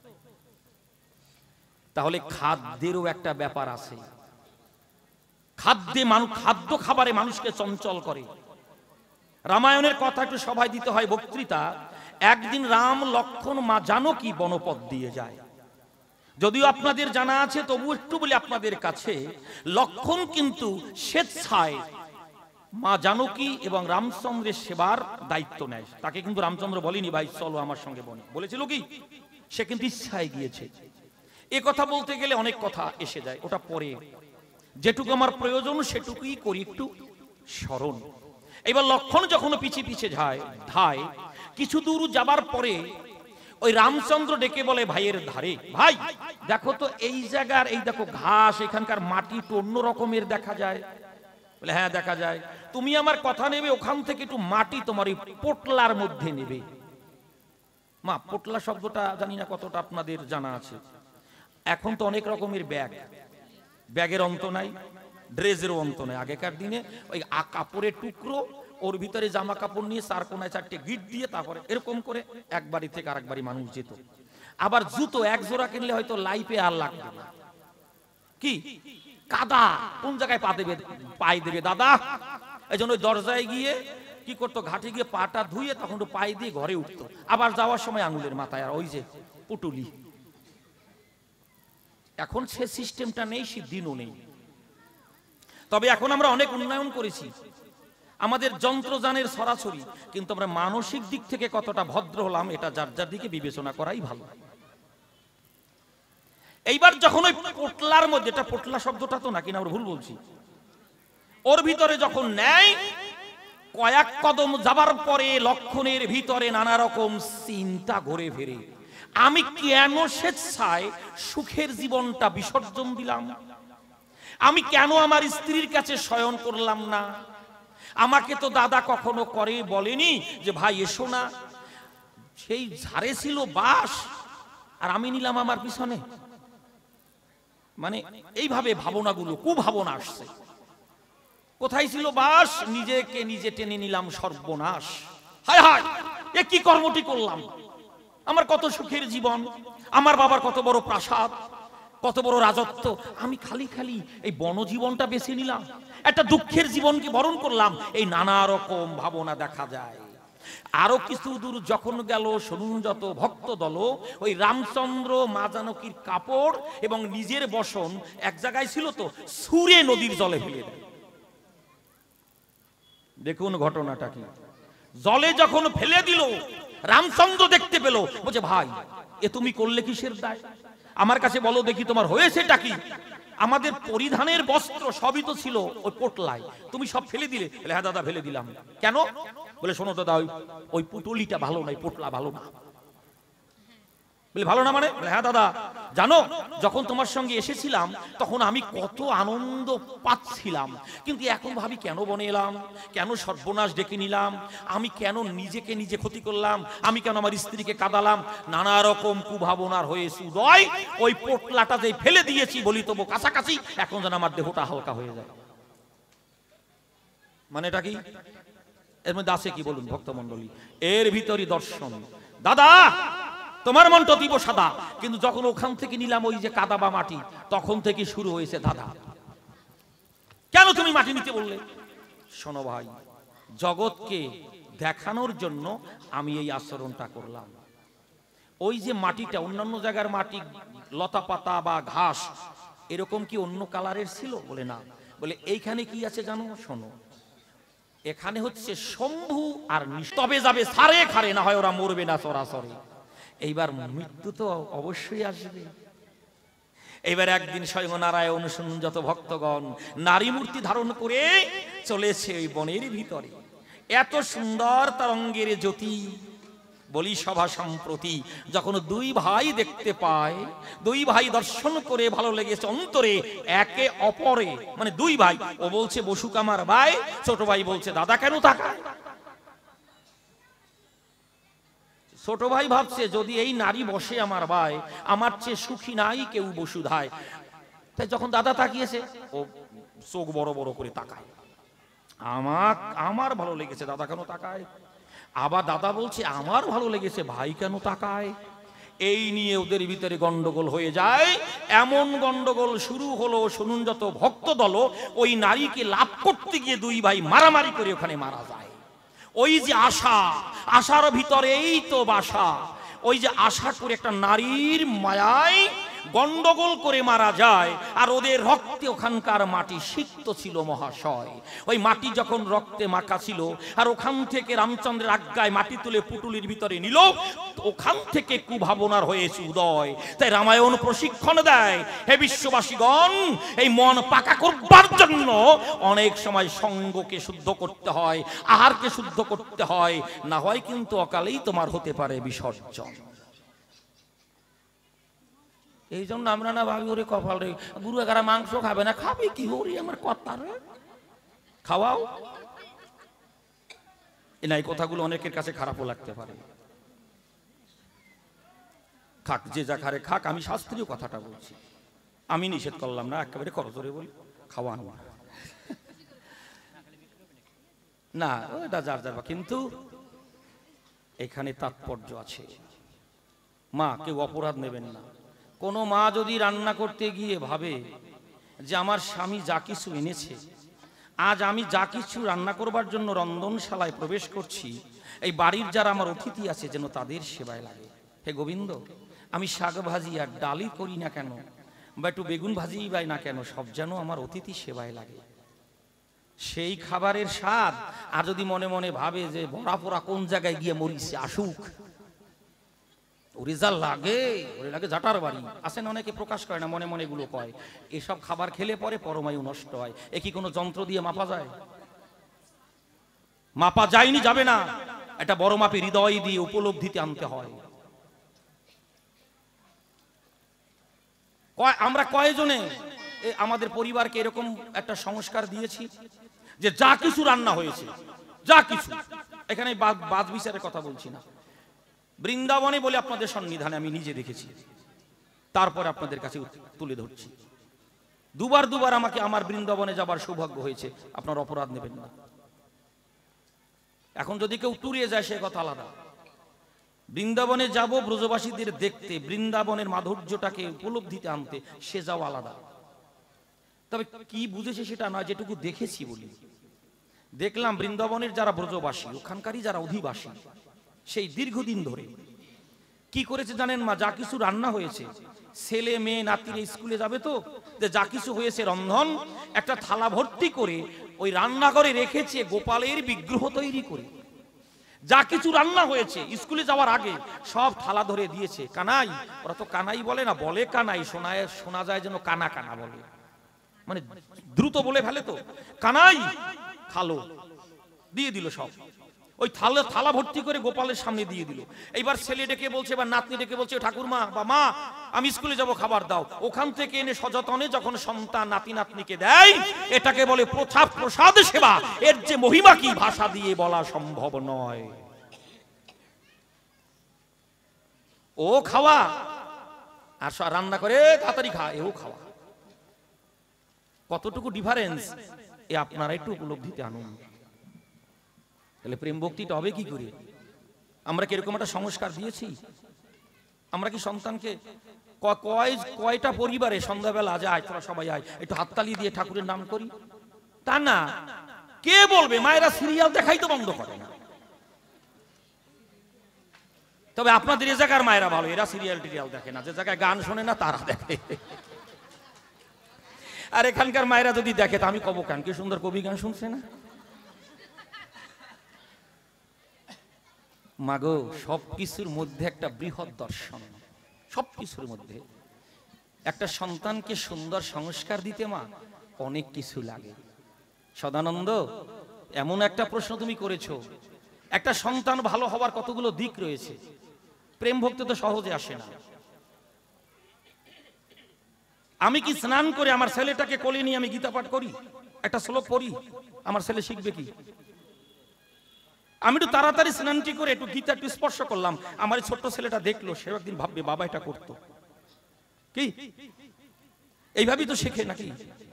তাহলে খাদ্যেরও একটা ব্যাপার আছে। খাদ্যে মানুষ, খাদ্য খাবারে মানুষকে চঞ্চল করে। রামায়ণের কথা একটু সবাই দিতে হয় বক্তৃতা। একদিন রাম লক্ষ্মণ মা জানকী বনপথ দিয়ে যায়, যদিও আপনাদের জানা আছে তবু একটু বলি আপনাদের কাছে, লক্ষ্মণ কিন্তু স্বেচ্ছায় মা জানকী এবং রামচন্দ্রের সেবার দায়িত্ব নেয়। তাকে কিন্তু রামচন্দ্র বলেনি ভাই চলো আমার সঙ্গে বনে, বলেছিল কি, সে কিন্তু ইচ্ছায় গিয়েছে। এ কথা বলতে গেলে অনেক কথা এসে যায়, ওটা পরে, যেটুকু আমার প্রয়োজন সেটুকুই করি একটু স্মরণ। এবার লক্ষ্মণ যখন পিছে পিছে যায় ধায়, কিছু দূর যাবার পরে ওই রামচন্দ্র ডেকে বলে ভাইয়ের ধারে, ভাই দেখো তো এই জায়গার, এই দেখো ঘাস, এখানকার মাটি তো অন্য রকমের দেখা যায়। বলে হ্যাঁ দেখা যায়, তুমি আমার কথা নেবে, ওখান থেকে একটু মাটি তোমার এই পোটলার মধ্যে নেবে। মা পোটলা শব্দটা জানি না কতটা আপনাদের জানা আছে। এখন তো অনেক রকমের ব্যাগ, ব্যাগের অন্ত নাই, ড্রেসেরও অন্ত নাই। আগেকার দিনে ওই কাপড়ের টুকরো, ওর ভিতরে জামা কাপড় নিয়ে চার কোনায় চারটে গিট দিয়ে তারপরে এরকম করে এক বাড়ি থেকে আরেক বাড়ি মানুষ যেত। আবার জুতো এক জোড়া কিনলে হয়তো লাইফে আর লাগবে না, কি কাদা কোন জায়গায় পা দেবে, পায়ে দেবে দাদা, এই জন্য দরজায় গিয়ে কি করতো, ঘাটে গিয়ে পাটা ধুয়ে তখন পায়ে দিয়ে ঘরে উঠতো, আবার যাওয়ার সময় আঙুলের মাথায় আর ওই যে পুটুলি। এখন সে সিস্টেমটা নেই, সে দিনও নেই। তবে এখন আমরা অনেক উন্নয়ন করেছি, আমাদের যন্ত্রযানের সরাসরি, কিন্তু আমরা মানসিক দিক থেকে কতটা ভদ্র হলাম এটা যার যার দিকে বিবেচনা করাই ভালো। এইবার যখন ওই পোটলার মধ্যে, এটা পোটলা শব্দটা তো নাকি না আমরা ভুল বলছি, ওর ভিতরে যখন নেয়, কয়েক কদম যাবার পরে লক্ষণের ভিতরে নানা রকম চিন্তা ঘুরে ফিরে, আমি কেন স্বেচ্ছায় সুখের জীবনটা বিসর্জন দিলাম, আমি কেন আমার স্ত্রীর কাছে শয়ন করলাম না, আমাকে তো দাদা কখনো করে বলেনি যে ভাই এসো না, সেই ঝাড়ে ছিল বাস আর আমি নিলাম আমার পিছনে। মানে এইভাবে ভাবনাগুলো, কুভাবনা আসছে। কোথায় ছিল বাস, নিজেকে নিজে টেনে নিলাম সর্বনাশ। হায় হায়, এ কি কর্মটি করলাম, আমার কত সুখের জীবন, আমার বাবার কত বড় প্রাসাদ, কত বড় রাজত্ব, আমি খালি খালি এই বনজীবনটা বেছে নিলাম, একটা দুঃখের জীবনকে বরণ করলাম। এই নানা রকম ভাবনা দেখা যায়। আরো কিছু দূর যখন গেল, শুনুন যত ভক্ত দল, ওই রামচন্দ্র মা জানকীর কাপড় এবং নিজের বসন এক জায়গায় ছিল তো, সুরে নদীর জলে ফেলে দেয়। দেখুন ঘটনাটা কি, জলে যখন ফেলে দিল, রামচন্দ্র দেখতে পেল, বলছে ভাই এ তুমি করলে কিসের দায়, আমার কাছে বলো দেখি তোমার হয়েছেটা কি। আমাদের পরিধানের বস্ত্র সবই তো ছিল ওই পোটলায়, তুমি সব ফেলে দিলে। বলে হ্যাঁ দাদা ফেলে দিলাম। কেন? বলে শোনো দাদা, ওই ওই পুটুলিটা ভালো নয়, পোটলা ভালো না। বলে ভালো না মানে? বলে হ্যাঁ দাদা, জানো যখন তোমার সঙ্গে এসেছিলাম তখন আমি কত আনন্দ পাচ্ছিলাম, কিন্তু এখন ভাবি কেন বনে এলাম, কেন সর্বনাশ ডেকে নিলাম, আমি কেন নিজেকে নিজে ক্ষতি করলাম, আমি কেন আমার স্ত্রীকে কাঁদালাম, নানা রকম কুভাবনার হয়েছে উদয়। ওই পোটলাটা যে ফেলে দিয়েছি বলি তবু কাছাকাছি, এখন যেন আমার দেহটা হালকা হয়ে যায়। মানে এটা কি? এর মধ্যে আছে কি বলুন ভক্তমন্ডলী? এর ভিতরই দর্শন। দাদা তোমার মনটা দিব সাদা, কিন্তু যখন ওখান থেকে নিলাম ওই যে কাদা বা মাটি, তখন থেকে শুরু হয়েছে দাদা কেন তুমি মাটি নিতে বললে। শোনো ভাই, জগৎকে দেখানোর জন্য আমি এই আচরণটা করলাম। ওই যে মাটিটা, অন্যান্য জায়গার মাটি লতা পাতা বা ঘাস এরকম কি অন্য কালারের ছিল? বলে না, বলে এইখানে কি আছে জানো? শোনো, এখানে হচ্ছে শম্ভু আর তবে যাবে সারে খারে, না হয় ওরা মরবে না সরাসরি। এইবার মৃত্যু তো অবশ্যই আসবে। এইবার একদিন স্বয়ং নারায়ণ যত ভক্তগণ নারী মূর্তি ধারণ করে চলেছে ওই বনের ভিতরে। এত সুন্দর তার অঙ্গের জ্যোতি। বলি সভা সম্প্রতি যখন দুই ভাই দেখতে পায়, দুই ভাই দর্শন করে ভালো লেগেছে অন্তরে একে অপরে, মানে দুই ভাই, ও বলছে বসুক আমার ভাই, ছোট ভাই বলছে দাদা কেন তাকায়। ছোট ভাই ভাবছে যদি এই নারী বসে আমার ভাই, আমার চেয়ে সুখী নাই কেউ বসুধায়। তাই যখন দাদা তাকিয়েছে ও চোখ বড় বড় করে তাকায়, আমার আমার ভালো লেগেছে দাদা কেন তাকায়। আবার দাদা বলছে আমার ভালো লেগেছে ভাই কেন তাকায়। এই নিয়ে ওদের ভিতরে গন্ডগোল হয়ে যায়। এমন গন্ডগোল শুরু হলো, শুনুন যত ভক্ত দল, ওই নারীকে লাভ করতে গিয়ে দুই ভাই মারামারি করে ওখানে মারা যায়। ওই যে আশা, আশার ভিতরেই তো বাসা, ওই যে আশা করে একটা নারীর মায়ায় গন্ডগোল করে মারা যায়। আর ওদের রক্তে ওখানকার মাটি সিক্ত ছিল মহাশয়। ওই মাটি যখন রক্তে মাখা ছিল, আর ওখান থেকে রামচন্দ্রের আজ্ঞায় মাটি তুলে পুটুলির ভিতরে নিল, ওখান থেকে কুভাবনার হয়েছে উদয়। তাই রামায়ণ প্রশিক্ষণ দেয়, হে বিশ্ববাসীগণ, এই মন পাকা করবার জন্য অনেক সময় সঙ্গকে শুদ্ধ করতে হয়, আহারকে শুদ্ধ করতে হয়, না হয় কিন্তু অকালেই তোমার হতে পারে বিসর্জন। এই জন্য আমরা না ভাবি ওরে কপাল রে, গুরু এগারা মাংস খাবে না, খাবে কি ওরে আমার কথা রে, খাওয়াও। না, এই কথাগুলো অনেকের কাছে খারাপও লাগতে পারে। খাক, যে যা খারে খাক, আমি শাস্ত্রীয় কথাটা বলছি, আমি নিষেধ করলাম না, একেবারে করজোরে বলি খাওয়ানো না, ওটা যার যার। কিন্তু এখানে তাৎপর্য আছে। মা, কেউ অপরাধ নেবেন না। কোনো মা যদি রান্না করতে গিয়ে ভাবে যে আমার স্বামী যা কিছু এনেছে, আজ আমি যা কিছু রান্না করবার জন্য রন্ধনশালায় প্রবেশ করছি, এই বাড়ির যারা আমার অতিথি আছে যেন তাদের সেবায় লাগে। হে গোবিন্দ, আমি শাক ভাজি আর ডালি করি না কেন, বা একটু বেগুন ভাজিই বাই না কেন, সব যেন আমার অতিথি সেবায় লাগে। সেই খাবারের স্বাদ আর যদি মনে মনে ভাবে যে বড়া পোড়া কোন জায়গায় গিয়ে মরিছে, আসুক, ওরে যা লাগে, ওরে লাগে জাটার বাড়ি। আসেন, অনেকে প্রকাশ করে না, মনে মনে এগুলো কয়। এসব খাবার খেলে পরে পরমায়ু নষ্ট হয়। এ কি কোনো যন্ত্র দিয়ে মাপা যায়? মাপা যায়নি, যাবে না। এটা বড় মাপে হৃদয় দিয়ে উপলব্ধিতে আনতে হয়। আমরা কয়জনে আমাদের পরিবারকে এরকম একটা সংস্কার দিয়েছি যে যা কিছু রান্না হয়েছে, যা কিছু, এখানে বাদ বিচারের কথা বলছি না, বৃন্দাবনে বলে আপনাদের সন্নিধানে আমি নিজে দেখেছি, তারপরে আপনাদের কাছে তুলে ধরছি। দুবার দুবার আমাকে আমার বৃন্দাবনে যাবার সৌভাগ্য হয়েছে, আপনার অপরাধ নেবেন না। এখন যদি কেউ তুরিয়ে যায় সে কথা আলাদা। বৃন্দাবনে যাব ব্রজবাসীদের দেখতে, বৃন্দাবনের মাধুর্যটাকে উপলব্ধিতে আনতে, সে যাও আলাদা। তবে কি বুঝেছে সেটা না, যেটুকু দেখেছি বলি। দেখলাম বৃন্দাবনের যারা ব্রজবাসী, ওখানকারই যারা অধিবাসী, সেই দীর্ঘদিন ধরে কি করেছে জানেন মা? যা কিছু রান্না হয়েছে, ছেলে মেয়ে নাতিরা স্কুলে যাবে তো, যা কিছু হয়েছে রন্ধন, একটা থালা ভর্তি করে ওই রান্নাঘরে রেখেছে গোপালের বিগ্রহ তৈরি করে। যা কিছু রান্না হয়েছে স্কুলে যাওয়ার আগে সব থালা ধরে দিয়েছে। কানাই, ওরা তো কানাই বলে না, বলে কানাই, শোনায় শোনা যায় যেন কানা কানা বলে, মানে দ্রুত বলে ফেলে তো। কানাই খালো, দিয়ে দিল সব, ওই থালা থালা ভর্তি করে গোপালের সামনে দিয়ে দিল। এইবার ছেলে ডেকে বলছে, বা নাতনি ডেকে বলছে, ঠাকুরমা বা মা, আমি স্কুলে যাব, খাবার দাও। ওখান থেকে এনে সযতনে যখন সন্তান নাতি নাতনিকে দেয়, এটাকে বলে প্রথা প্রসাদ সেবা। এর যে মহিমা কি ভাষা দিয়ে বলা সম্ভব নয়। ও খাওয়া আর রান্না করে তাড়াতাড়ি খা, এও খাওয়া, কতটুকু ডিফারেন্স এ আপনারা একটু উপলব্ধিতে আনুন। তাহলে প্রেম ভক্তিটা হবে কি করে? আমরা কি এরকম একটা সংস্কার দিয়েছি? আমরা কি সন্তানকে কয় কয়টা পরিবারে সন্ধ্যাবেলা যায়, তোরা সবাই আয়, একটু হাততালি দিয়ে ঠাকুরের নাম করি? তা না, কে বলবে? মায়েরা সিরিয়াল দেখাই তো বন্ধ করে না। তবে আপনাদের এ জায়গার মায়েরা ভালো, এরা সিরিয়াল টিরিয়াল দেখে না, যে জায়গায় গান শোনে না তারা দেখে। আর এখানকার মায়েরা যদি দেখে তা আমি কব কেন, কি সুন্দর কবি গান শুনছে না। মাগো সব কিছুর মধ্যে একটা বৃহৎ দর্শন, সব কিছুর মধ্যে একটা সন্তানকে সুন্দর সংস্কার দিতে মা অনেক কিছু লাগে। সদানন্দ এমন একটা প্রশ্ন তুমি করেছো, একটা সন্তান ভালো হওয়ার কতগুলো দিক রয়েছে। প্রেম ভক্তি তো সহজে আসে না। আমি কি স্নান করে আমার ছেলেটাকে কোলে নিয়ে আমি গীতা পাঠ করি, একটা শ্লোক পড়ি, আমার ছেলে শিখবে কি? আমি একটু তাড়াতাড়ি স্নানটি করে একটু গীতা একটু স্পর্শ করলাম, আমার ছোট্ট ছেলেটা দেখলো, সে একদিন ভাববে বাবা এটা করতো কি, এইভাবেই তো শেখে নাকি?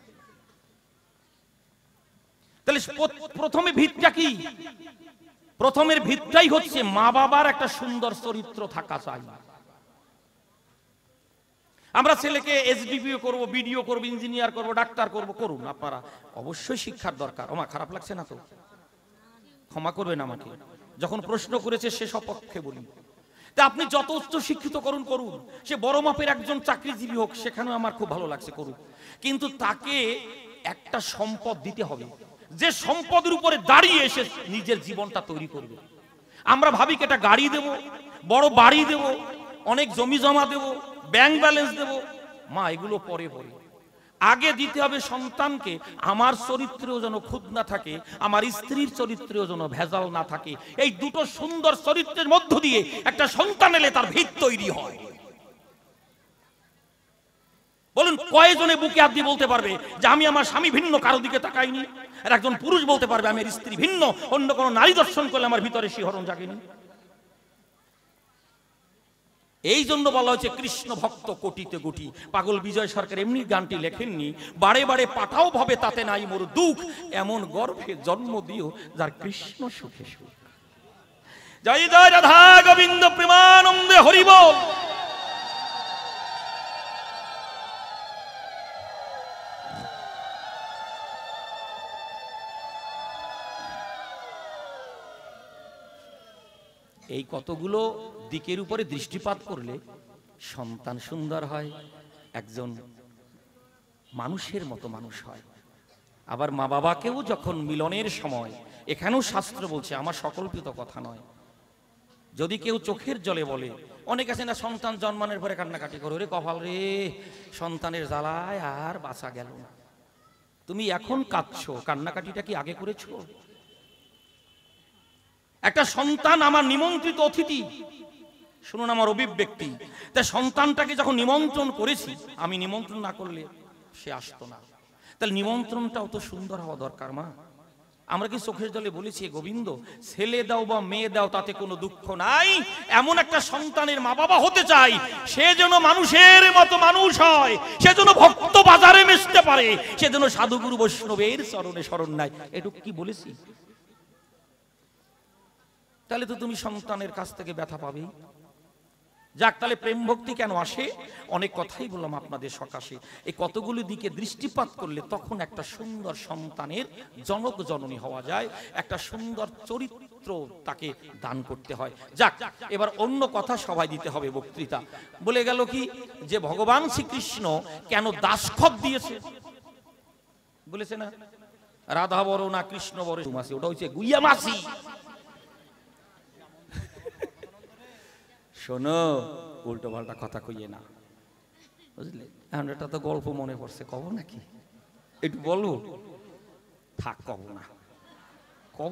তাহলে প্রথমে ভিতটা কি? প্রথমের ভিতটাই হচ্ছে মা বাবার একটা সুন্দর চরিত্র থাকা চাই। আমরা ছেলেকে এসডিপিও করব, বিডিও করব, ইঞ্জিনিয়ার করব, ডাক্তার করব, করুন আপনারা, অবশ্যই শিক্ষার দরকার। ওমা খারাপ লাগছে না তো? ক্ষমা করবেন আমাকে, যখন প্রশ্ন করেছে সে সপক্ষে বলি। তা আপনি যত উচ্চ শিক্ষিত করুন করুন, সে বড় মাপের একজন চাকরিজীবী হোক, সেখানেও আমার খুব ভালো লাগছে, করুন, কিন্তু তাকে একটা সম্পদ দিতে হবে, যে সম্পদের উপরে দাঁড়িয়ে এসে নিজের জীবনটা তৈরি করবে। আমরা ভাবি কি একটা গাড়ি দেব, বড় বাড়ি দেব, অনেক জমি জমা দেব, ব্যাংক ব্যালেন্স দেব। মা এগুলো পরে পরে, আগে দিতে হবে সন্তানকে আমার চরিত্রেও যেন খুঁত না থাকে, আমার স্ত্রীর চরিত্রেও যেন ভেজাল না থাকে। এই দুটো সুন্দর চরিত্রের মধ্য দিয়ে একটা সন্তান এলে তার ভিত তৈরি হয়। বলুন কয়জনে বুকে হাত দিয়ে বলতে পারবে যে আমি আমার স্বামী ভিন্ন কারো দিকে তাকাইনি? আর একজন পুরুষ বলতে পারবে আমি স্ত্রী ভিন্ন অন্য কোন নারী দর্শন করলে আমার ভিতরে শিহরণ জাগেনি? এই জন্য বলা হয়েছে কৃষ্ণ ভক্ত কোটিতে কোটি। পাগল বিজয় সরকার এমনি গানটি লেখেননি, বারে বারে পাঠাও ভাবে তাতে নাই মোর দুঃখ, এমন গর্ভে জন্ম দিও যার কৃষ্ণ সুখে সুখ। জয় জয় রাধা গোবিন্দ প্রেমানন্দে হরি বল। এই কতগুলো দিকের উপরে দৃষ্টিপাত করলে সন্তান সুন্দর হয়, একজন মানুষের মতো মানুষ হয়। আবার মা বাবাকেও যখন মিলনের সময়, এখানেও শাস্ত্র বলছে, আমার সকল্পিত কথা নয়, যদি কেউ চোখের জলে বলে, অনেক আছে না সন্তান জন্মানোর পরে কান্নাকাটি করে, রে কপাল রে সন্তানের জ্বালায় আর বাঁচা গেল না। তুমি এখন কাঁদছো, কান্নাকাটিটা কি আগে করেছো? একটা সন্তান আমার নিমন্ত্রিত অতিথি, শুনুন আমার অভিব্যক্তি, তাই সন্তানটাকে যখন নিমন্ত্রণ করেছি, আমি নিমন্ত্রণ না করলে সে আসতো না, তাহলে নিমন্ত্রণটাও তো সুন্দর হওয়া দরকার। মা আমরা কি চোখের জলে বলেছি গোবিন্দ ছেলে দাও বা মেয়ে দাও তাতে কোনো দুঃখ নাই, এমন একটা সন্তানের মা বাবা হতে চাই সে যেন মানুষের মতো মানুষ হয়, সে যেন ভক্ত বাজারে মিশতে পারে, সে যেন সাধুগুরু বৈষ্ণবের চরণে শরণ নাই। এটুকু কি বলেছি? তাহলে তো তুমি সন্তানের কাছ থেকে ব্যথা পাবে। যাক, তাহলে প্রেম ভক্তি কেন আসে? অনেক কথাই বললাম আপনাদের সকাশে। এই কতগুলো দিকে দৃষ্টিপাত করলে তখন একটা সুন্দর সন্তানের জনক জননী হওয়া যায়, একটা সুন্দর চরিত্র তাকে দান করতে হয়। যাক, এবার অন্য কথা সবাই দিতে হবে। বক্তৃতা বলে গেল কি যে ভগবান শ্রীকৃষ্ণ কেন দাসখত দিয়েছে, বলেছে না রাধা বড় না কৃষ্ণ বড় মাসি, ওটা হচ্ছে গুইয়া মাসি। শোনো, উল্টো পাল্টা কথা কইয়ে না, বুঝলে? এখন এটা তো গল্প মনে পড়ছে, কব নাকি? একটু বলবো? থাক, কব না। কব?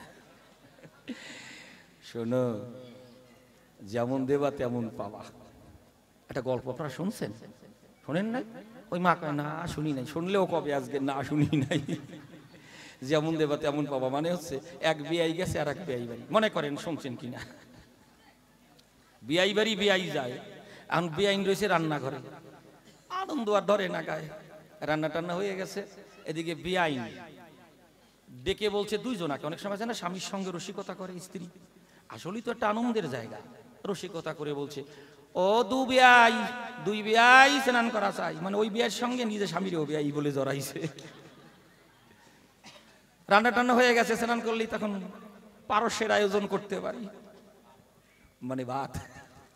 শোনো, যেমন দেবা তেমন পাবা। একটা গল্প আপনারা শুনছেন? শোনেন নাই? ওই মা কয় না শুনি নাই, শুনলেও কবে আজকে না শুনি নাই। যেমন দেবা তেমন পাবা মানে হচ্ছে এক বিয়াই গেছে আর এক বিয়াই বাড়ি, মনে করেন শুনছেন কিনা? বিয়াই বাড়ি বিয়াই যায়, এখন বিয়াইন রয়েছে রান্নাঘরে, আনন্দ আর ধরে না গায়ে, রান্না টান্না হয়ে গেছে, এদিকে বিয়াইন ডেকে বলছে দুইজনাকে, অনেক সময় জানা স্বামীর সঙ্গে রসিকতা করে স্ত্রী, আসলেই তো একটা আনন্দের জায়গা, রসিকতা করে বলছে ও দু বিয়াই, দুই বিয়াই স্নান করা চাই, মানে ওই বিয়ার সঙ্গে নিজে স্বামীরও বিয়াই বলে জড়াইছে। রান্না টান্না হয়ে গেছে, স্নান করলেই তখন পারস্যের আয়োজন করতে পারি, মানে ভাত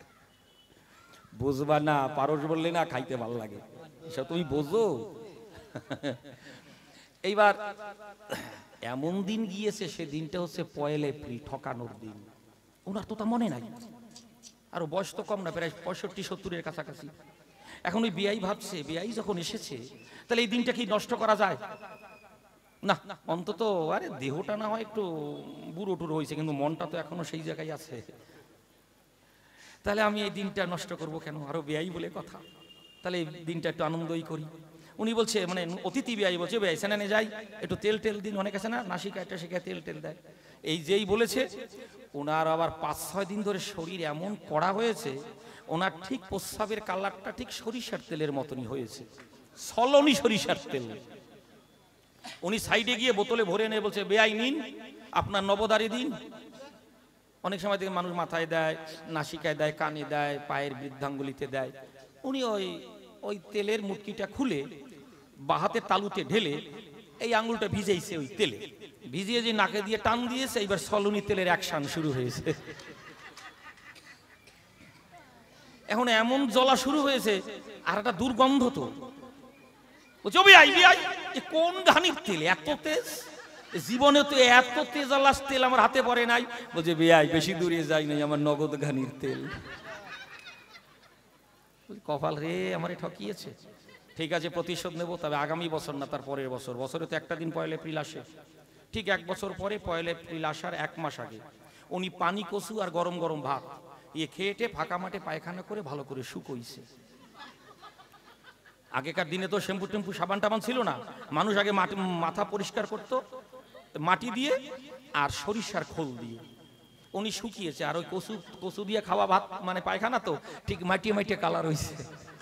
বুঝবা না, পারস বললে না খাইতে ভালো লাগে, এসব তুমি বোঝো? এইবার এমন দিন গিয়েছে, সে দিনটা হচ্ছে পয়লা এপ্রিল, ঠকানোর দিন। ওনার তো তা মনে নাই, আরো বয়স তো কম না, প্রায় পঁয়ষট্টি সত্তরের কাছাকাছি। এখন ওই বিআই ভাবছে, বিআই যখন এসেছে তাহলে এই দিনটা কি নষ্ট করা যায় না, অন্তত আরে দেহটা না হয় একটু বুড়ো টুড়ো হয়েছে, কিন্তু মনটা তো এখনো সেই জায়গায় আছে, তাহলে আমি এই দিনটা নষ্ট করব কেন, আরো বিআই বলে কথা, তাহলে এই দিনটা একটু আনন্দই করি। উনি বলছে, মানে অতিথি বিআই বলছে, বিআই সেনানে যাই, একটু তেল টেল দিন, অনেক আছে না নাসিকা একটা শিখে তেল টেল দেয়। এই যেই বলেছে, ওনার আবার পাঁচ ছয় দিন ধরে শরীর এমন কড়া হয়েছে, ওনার ঠিক প্রস্রাবের কালারটা ঠিক সরিষার তেলের মতনই হয়েছে, সলনি সরিষার তেল। উনি সাইডে গিয়ে বোতলে ভরে নিয়ে বলছে, বেআই নিন আপনার নবদারি দিন। অনেক সময় থেকে মানুষ মাথায় দেয়, নাসিকায় দেয়, কানে দেয়, পায়ের বৃদ্ধাঙ্গুলিতে দেয়। উনি ওই ওই তেলের মুটকিটা খুলে বাহাতে তালুতে ঢেলে এই আঙ্গুলটা ভিজেইছে ওই তেলে, ভিজিয়ে যে নাকে দিয়ে টান দিয়েছে, এইবার সলনি তেলের অ্যাকশন শুরু হয়েছে। এখন এমন জ্বলা শুরু হয়েছে, আর একটা দুর্গন্ধ তো, কোন ঘানির তেল এত তেজ, জীবনে তো এত তেজালাস তেল আমার হাতে পড়ে নাই। বলছে, বেআই বেশি দূরে যাই নাই, আমার নগদ ঘানির তেল। কপাল রে, আমারে ঠকিয়েছে। ঠিক আছে, প্রতিশোধ নেব, তবে আগামী বছর না, তার পরের বছর। বছরে তো একটা দিন পয়লা এপ্রিল আসে। ঠিক এক বছর পরে পয়লা এপ্রিল আসার এক মাস আগে উনি পানি কচু আর গরম গরম ভাত ইয়ে খেয়েটে ফাঁকা মাঠে পায়খানা করে ভালো করে শুকোইছে। আগেকার দিনে তো শ্যাম্পু টেম্পু সাবান টাবান ছিল না, মানুষ আগে মাটি মাথা পরিষ্কার করত মাটি দিয়ে আর সরিষার খোল দিয়ে। উনি শুকিয়েছে, আর ওই কচু কচু দিয়ে খাওয়া ভাত মানে পায়খানা তো ঠিক মাটিয়ে মাটিয়ে কালার হয়েছে।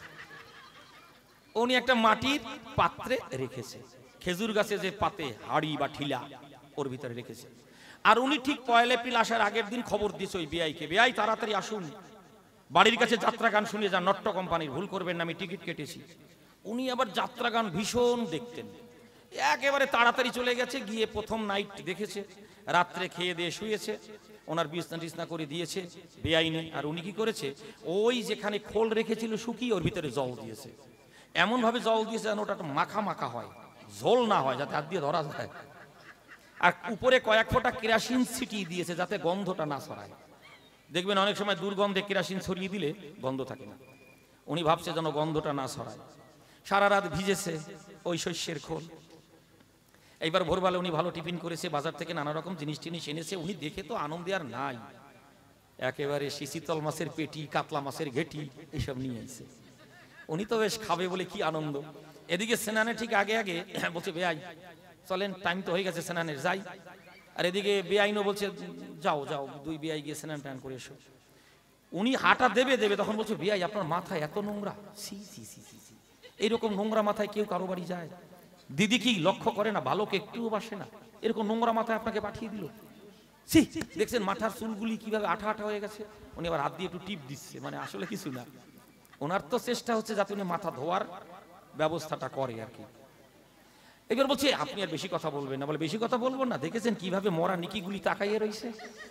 উনি একটা মাটির পাত্রে রেখেছে, খেজুর গাছে যে পাতে হাড়ি বা ঠিলা ওর ভিতরে রেখেছে। আর উনি ঠিক পয়লা এপ্রিল আসার আগের দিন খবর দিয়েছে ওই বিআইকে, বিআই তাড়াতাড়ি আসুন, বাড়ির কাছে যাত্রা গান শুনিয়ে যান, নট্য কোম্পানির, ভুল করবেন না, আমি টিকিট কেটেছি। উনি আবার যাত্রা গান ভীষণ দেখতেন, একেবারে তাড়াতাড়ি চলে গেছে, গিয়ে প্রথম নাইট দেখেছে, রাত্রে খেয়ে দিয়ে শুয়েছে, ওনার বিছনা টিছনা করে দিয়েছে বেআইনে। আর উনি কি করেছে, ওই যেখানে খোল রেখেছিল শুকিয়ে ওর ভিতরে জল দিয়েছে, এমন ভাবে জল দিয়েছে যেন ওটা মাখা মাখা হয়, ঝোল না হয়, যাতে হাত দিয়ে ধরা যায়। আর উপরে কয়েক ফোঁটা কেরাসিন ছিটিয়ে দিয়েছে যাতে গন্ধটা না ছড়ায়। দেখবেন অনেক সময় দুর্গন্ধে কেরাসিন ছড়িয়ে দিলে গন্ধ থাকে না, উনি ভাবছে যেন গন্ধটা না ছড়ায়। সারা রাত ভিজেছে ওই শস্যের খোল। এইবার ভোরবেলা উনি ভালো টিফিন করেছে, বাজার থেকে নানা রকম জিনিস টিনিস এনেছে। উনি দেখে তো আনন্দে আর নাই, একেবারে শীতল মাছের পেটি, কাতলা মাছের ঘেটি এইসব নিয়ে এসেছে। উনি তো বেশ খাবে বলে কি আনন্দ। এদিকে স্নানের ঠিক আগে আগে বলছে, বেআই চলেন, টাইম তো হয়ে গেছে স্নানের, যাই। আর এদিকে বেআইনও বলছে, যাও যাও, দুই বেআই গিয়ে স্নান টান করে এসো। উনি হাঁটা দেবে দেবে তখন বলছে, বেআই আপনার মাথায় এত নোংরা, সি সি সি সি সি, এইরকম নোংরা মাথায় কেউ কারো বাড়ি যায়? দিদি কি লক্ষ্য করে না, ভালোকে একটুও বাসে না, এরকম নোংরা মাথায় আপনাকে পাঠিয়ে দিল। সি, দেখছেন মাথার চুলগুলি কিভাবে আঠা আঠা হয়ে গেছে। উনি আবার হাত দিয়ে একটু টিপ দিচ্ছে, মানে আসলে কিছু না, ওনার তো চেষ্টা হচ্ছে যাতে উনি মাথা ধোয়ার ব্যবস্থাটা করে আর কি। এবার বলছে, আপনি আর বেশি কথা বলবেন না। বলে, বেশি কথা বলবো না, দেখেছেন কিভাবে মরা নিকিগুলি তাকাইয়ে রয়েছে।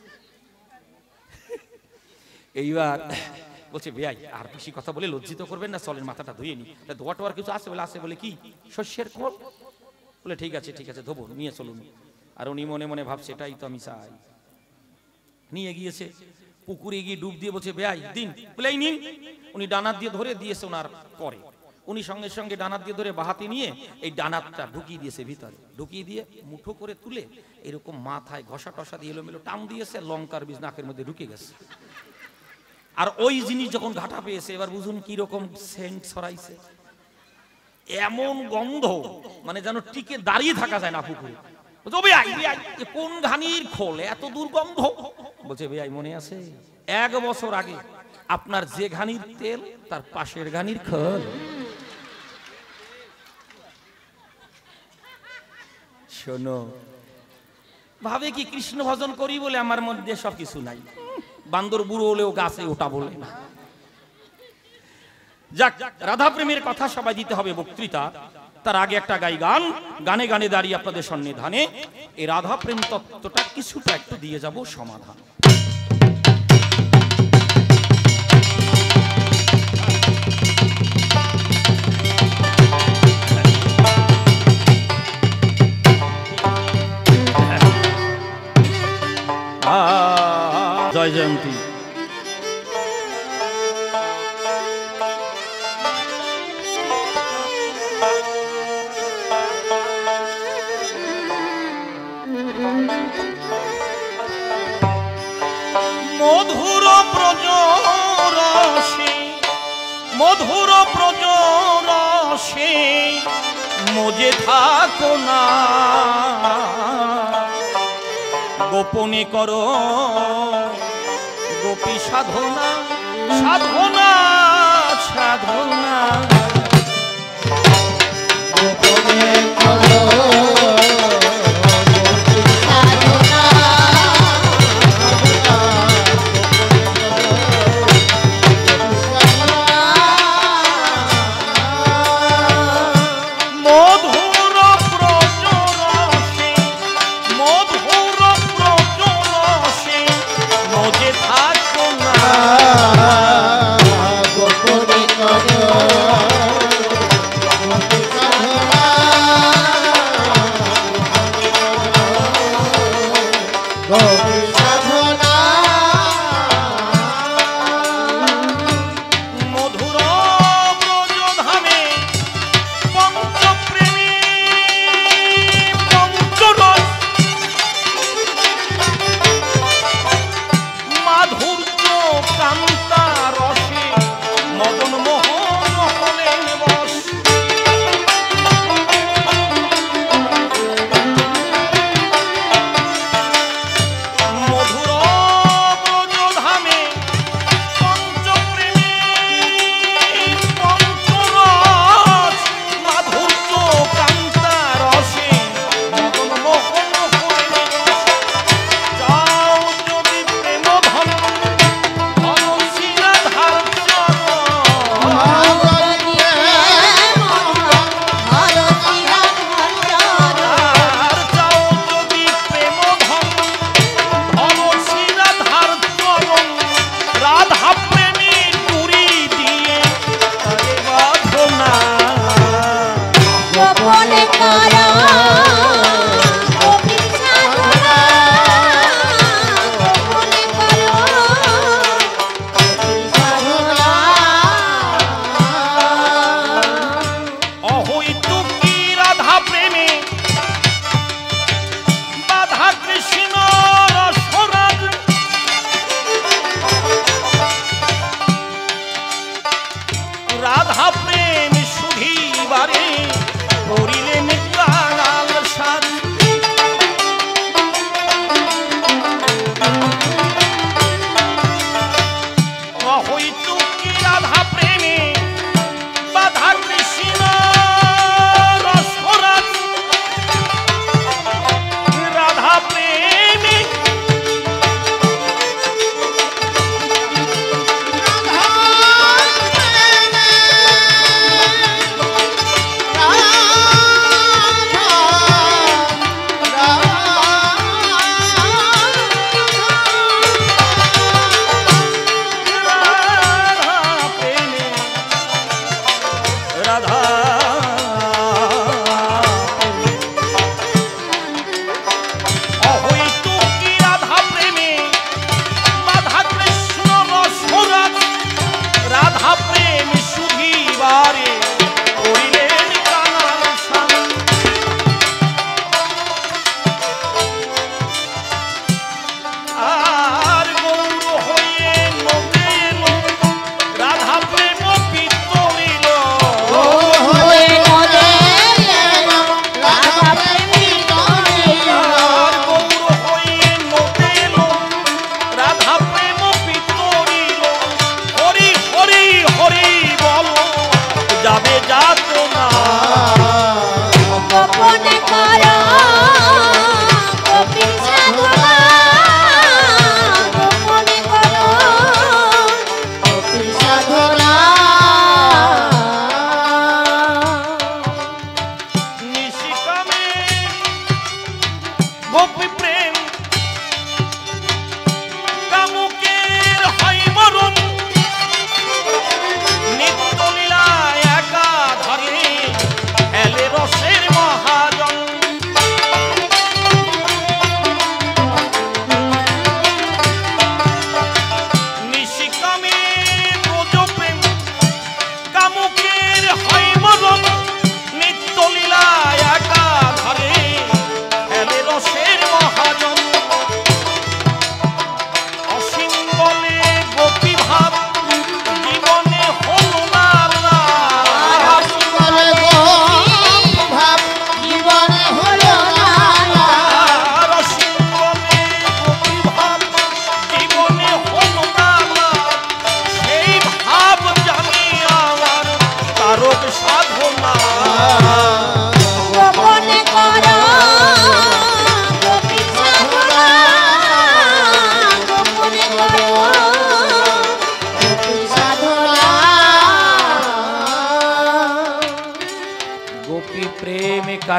এইবার বলছে, বেআই আর বেশি কথা বলে লজ্জিত করবেন না, চলেন মাথাটা ধুয়ে নি। ধোয়া টোয়ার কিছু আছে? বলে আছে। বলে কি? শস্যের খোল। বলে ঠিক আছে ঠিক আছে, ধোবো, নিয়ে চলুন। আর উনি মনে মনে ভাবছে, এটাই তো আমি চাই। নিয়ে গিয়েছে পুকুরে, গিয়ে ডুব দিয়ে বলছে, বেআই দিন। বলে এই নিন। উনি ডানাত দিয়ে ধরে দিয়েছে ওনার পরে। উনি সঙ্গে সঙ্গে ডানাত দিয়ে ধরে বাহাতি নিয়ে এই ডানাতটা ঢুকিয়ে দিয়েছে ভিতরে, ঢুকিয়ে দিয়ে মুঠো করে তুলে এরকম মাথায় ঘষা টসা দিয়ে এলোমেলো টান দিয়েছে, লঙ্কার বীজ নাকের মধ্যে ঢুকে গেছে। আর ওই জিনিস যখন ঘাটা পেয়েছে, এবার বুঝুন কি রকম সেন্ট ছড়াইছে, এমন গন্ধ, মানে যেন টিকে দাঁড়িয়ে থাকা যায় না পুকুরে। কোন ঘানির খোল, এত দুর্গন্ধ? বলছে, বেআই মনে আছে এক বছর আগে আপনার যে ঘানির তেল, তার পাশের ঘানির খোল। শোনো, ভাবে কি কৃষ্ণ ভজন করি বলে আমার মধ্যে সবকিছু নাই, বান্দর বুড়ো হলেও গাছে ওটা বলে না। যাক, রাধা প্রেমের কথা সবাই দিতে হবে বক্তৃতা, তার আগে একটা গাই গান, গানে গানে দাঁড়িয়ে আপনাদের সন্নিধানে এই রাধা প্রেম তত্ত্বটা কিছুটা একটু দিয়ে যাব সমাধান। জয় জয়ন্তী। মধুর ব্রজরসে মধুর ব্রজরসে মজে থাকো না, গোপনে করো গোপী সাধনা সাধনা সাধনা, গোপনে করো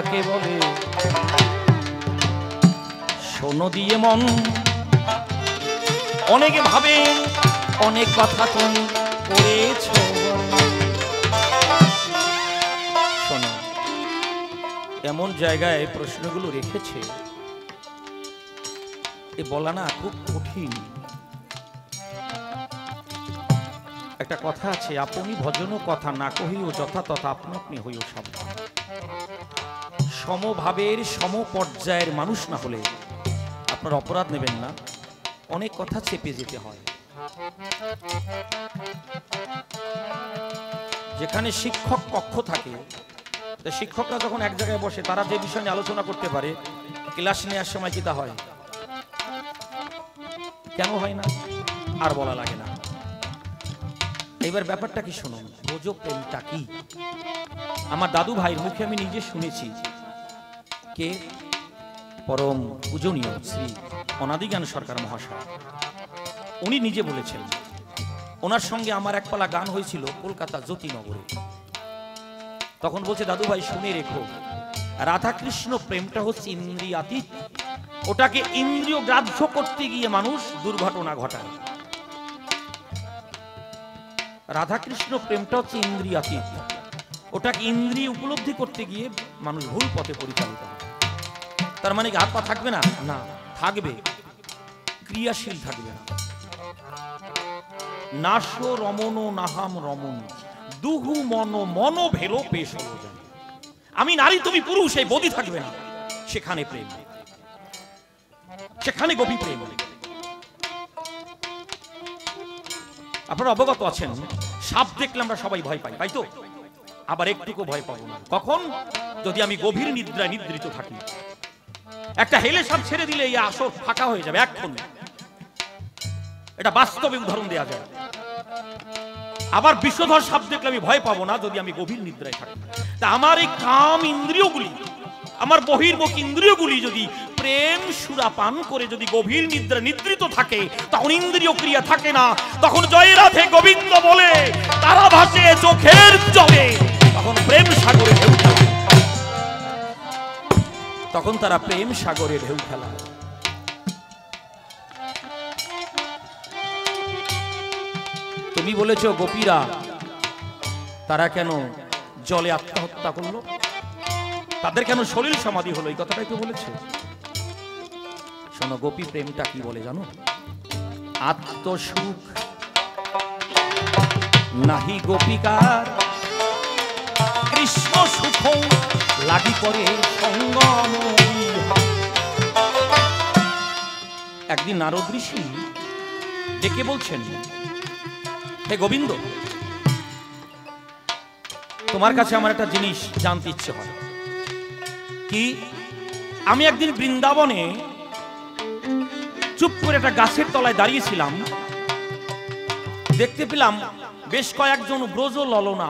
কাকে বলে শোনো দিয়ে মন, অনেকে ভাবে অনেক কথা তুমি করেছ। শোনো, এমন জায়গায় প্রশ্নগুলো রেখেছে এ বলা না খুব কঠিন। একটা কথা আছে, আপনি ভজন কথা না কহিও যথা তথা আপনি আপনি হইও সাবধান। সমভাবের সমপর্যায়ের মানুষ না হলে আপনার অপরাধ নেবেন না, অনেক কথা চেপে যেতে হয়। যেখানে শিক্ষক কক্ষ থাকে, শিক্ষকরা যখন এক জায়গায় বসে তারা যে বিষয় নিয়ে আলোচনা করতে পারে, ক্লাস নেওয়ার সময় কি তা হয়? কেন হয় না আর বলা লাগে না। এইবার ব্যাপারটা কি শুনুন, বোঝো প্রেমটা কি। আমার দাদু ভাইয়ের মুখে আমি নিজে শুনেছি, কে পরম পূজনীয় শ্রী অনাদিজ্ঞান সরকার মহাশয়, উনি নিজে বলেছেন। ওনার সঙ্গে আমার এক পালা গান হয়েছিল কলকাতা জ্যোতিনগরে। তখন বলছে, দাদু ভাই শুনে রেখো, রাধাকৃষ্ণ প্রেমটা হচ্ছে ইন্দ্রিয়াতীত, ওটাকে ইন্দ্রিয় গ্রাহ্য করতে গিয়ে মানুষ দুর্ঘটনা ঘটায়। রাধাকৃষ্ণ প্রেমটা হচ্ছে ইন্দ্রিয়াতীত, ওটাকে ইন্দ্রিয় উপলব্ধি করতে গিয়ে মানুষ ভুল পথে পরিচালিত হয়। তার মানে কি হাত পা থাকবে না? না, থাকবে, ক্রিয়াশীল থাকবে না। নাশো রমন নাহাম রমন দুহু মন মন ভেলো পেশ হলো যায়। আমি নারী তুমি পুরুষ, এই বদি থাকবে না। সেখানে প্রেম, সেখানে গোপী প্রেম। আপনারা অবগত আছেন, সাপ দেখলে আমরা সবাই ভয় পাই, তাই তো? আবার একটুকু ভয় পাবো না কখন? যদি আমি গভীর নিদ্রায় নিদ্রিত থাকি। একটা হেলে সাপ ছেড়ে দিলে এই আসর ফাঁকা হয়ে যাবে এখন। এটা বাস্তবে উদাহরণ দেওয়া যায়। আবার বিষধর সাপ দেখলে আমি ভয় পাবো না যদি আমি গভীর নিদ্রায় থাকি। তা আমার এই কাম ইন্দ্রিয়গুলি, আমার বহির্মুখ ইন্দ্রিয়গুলি যদি প্রেম সুরা পান করে যদি গভীর নিদ্রা নিদ্রিত থাকে, তখন ইন্দ্রিয় ক্রিয়া থাকে না। তখন জয় রাধে গোবিন্দ বলে তারা ভাসে চোখের জলে, তখন প্রেম সাগরে ঢেউ খেলা, তখন তারা প্রেম সাগরে ঢেউ খেলা। তুমি বলেছ গোপীরা তারা কেন জলে আত্মহত্যা করলো, তাদের কেন সলিল সমাধি হলো, এই কথাটাই তো বলেছে। শোনো, গোপী প্রেমটা কি বলে জানো? আত্মসুখ নাহি গোপিকার, কৃষ্ণ সুখ লাগি করে সঙ্গম। একদিন নারদ ঋষি ডেকে বলছেন, হে গোবিন্দ, তোমার কাছে আমার একটা জিনিস জানতে ইচ্ছে হয়। কি? আমি একদিন বৃন্দাবনে চুপ করে একটা গাছের তলায় দাঁড়িয়েছিলাম, দেখতে পেলাম বেশ কয়েকজন ব্রজ ললনা,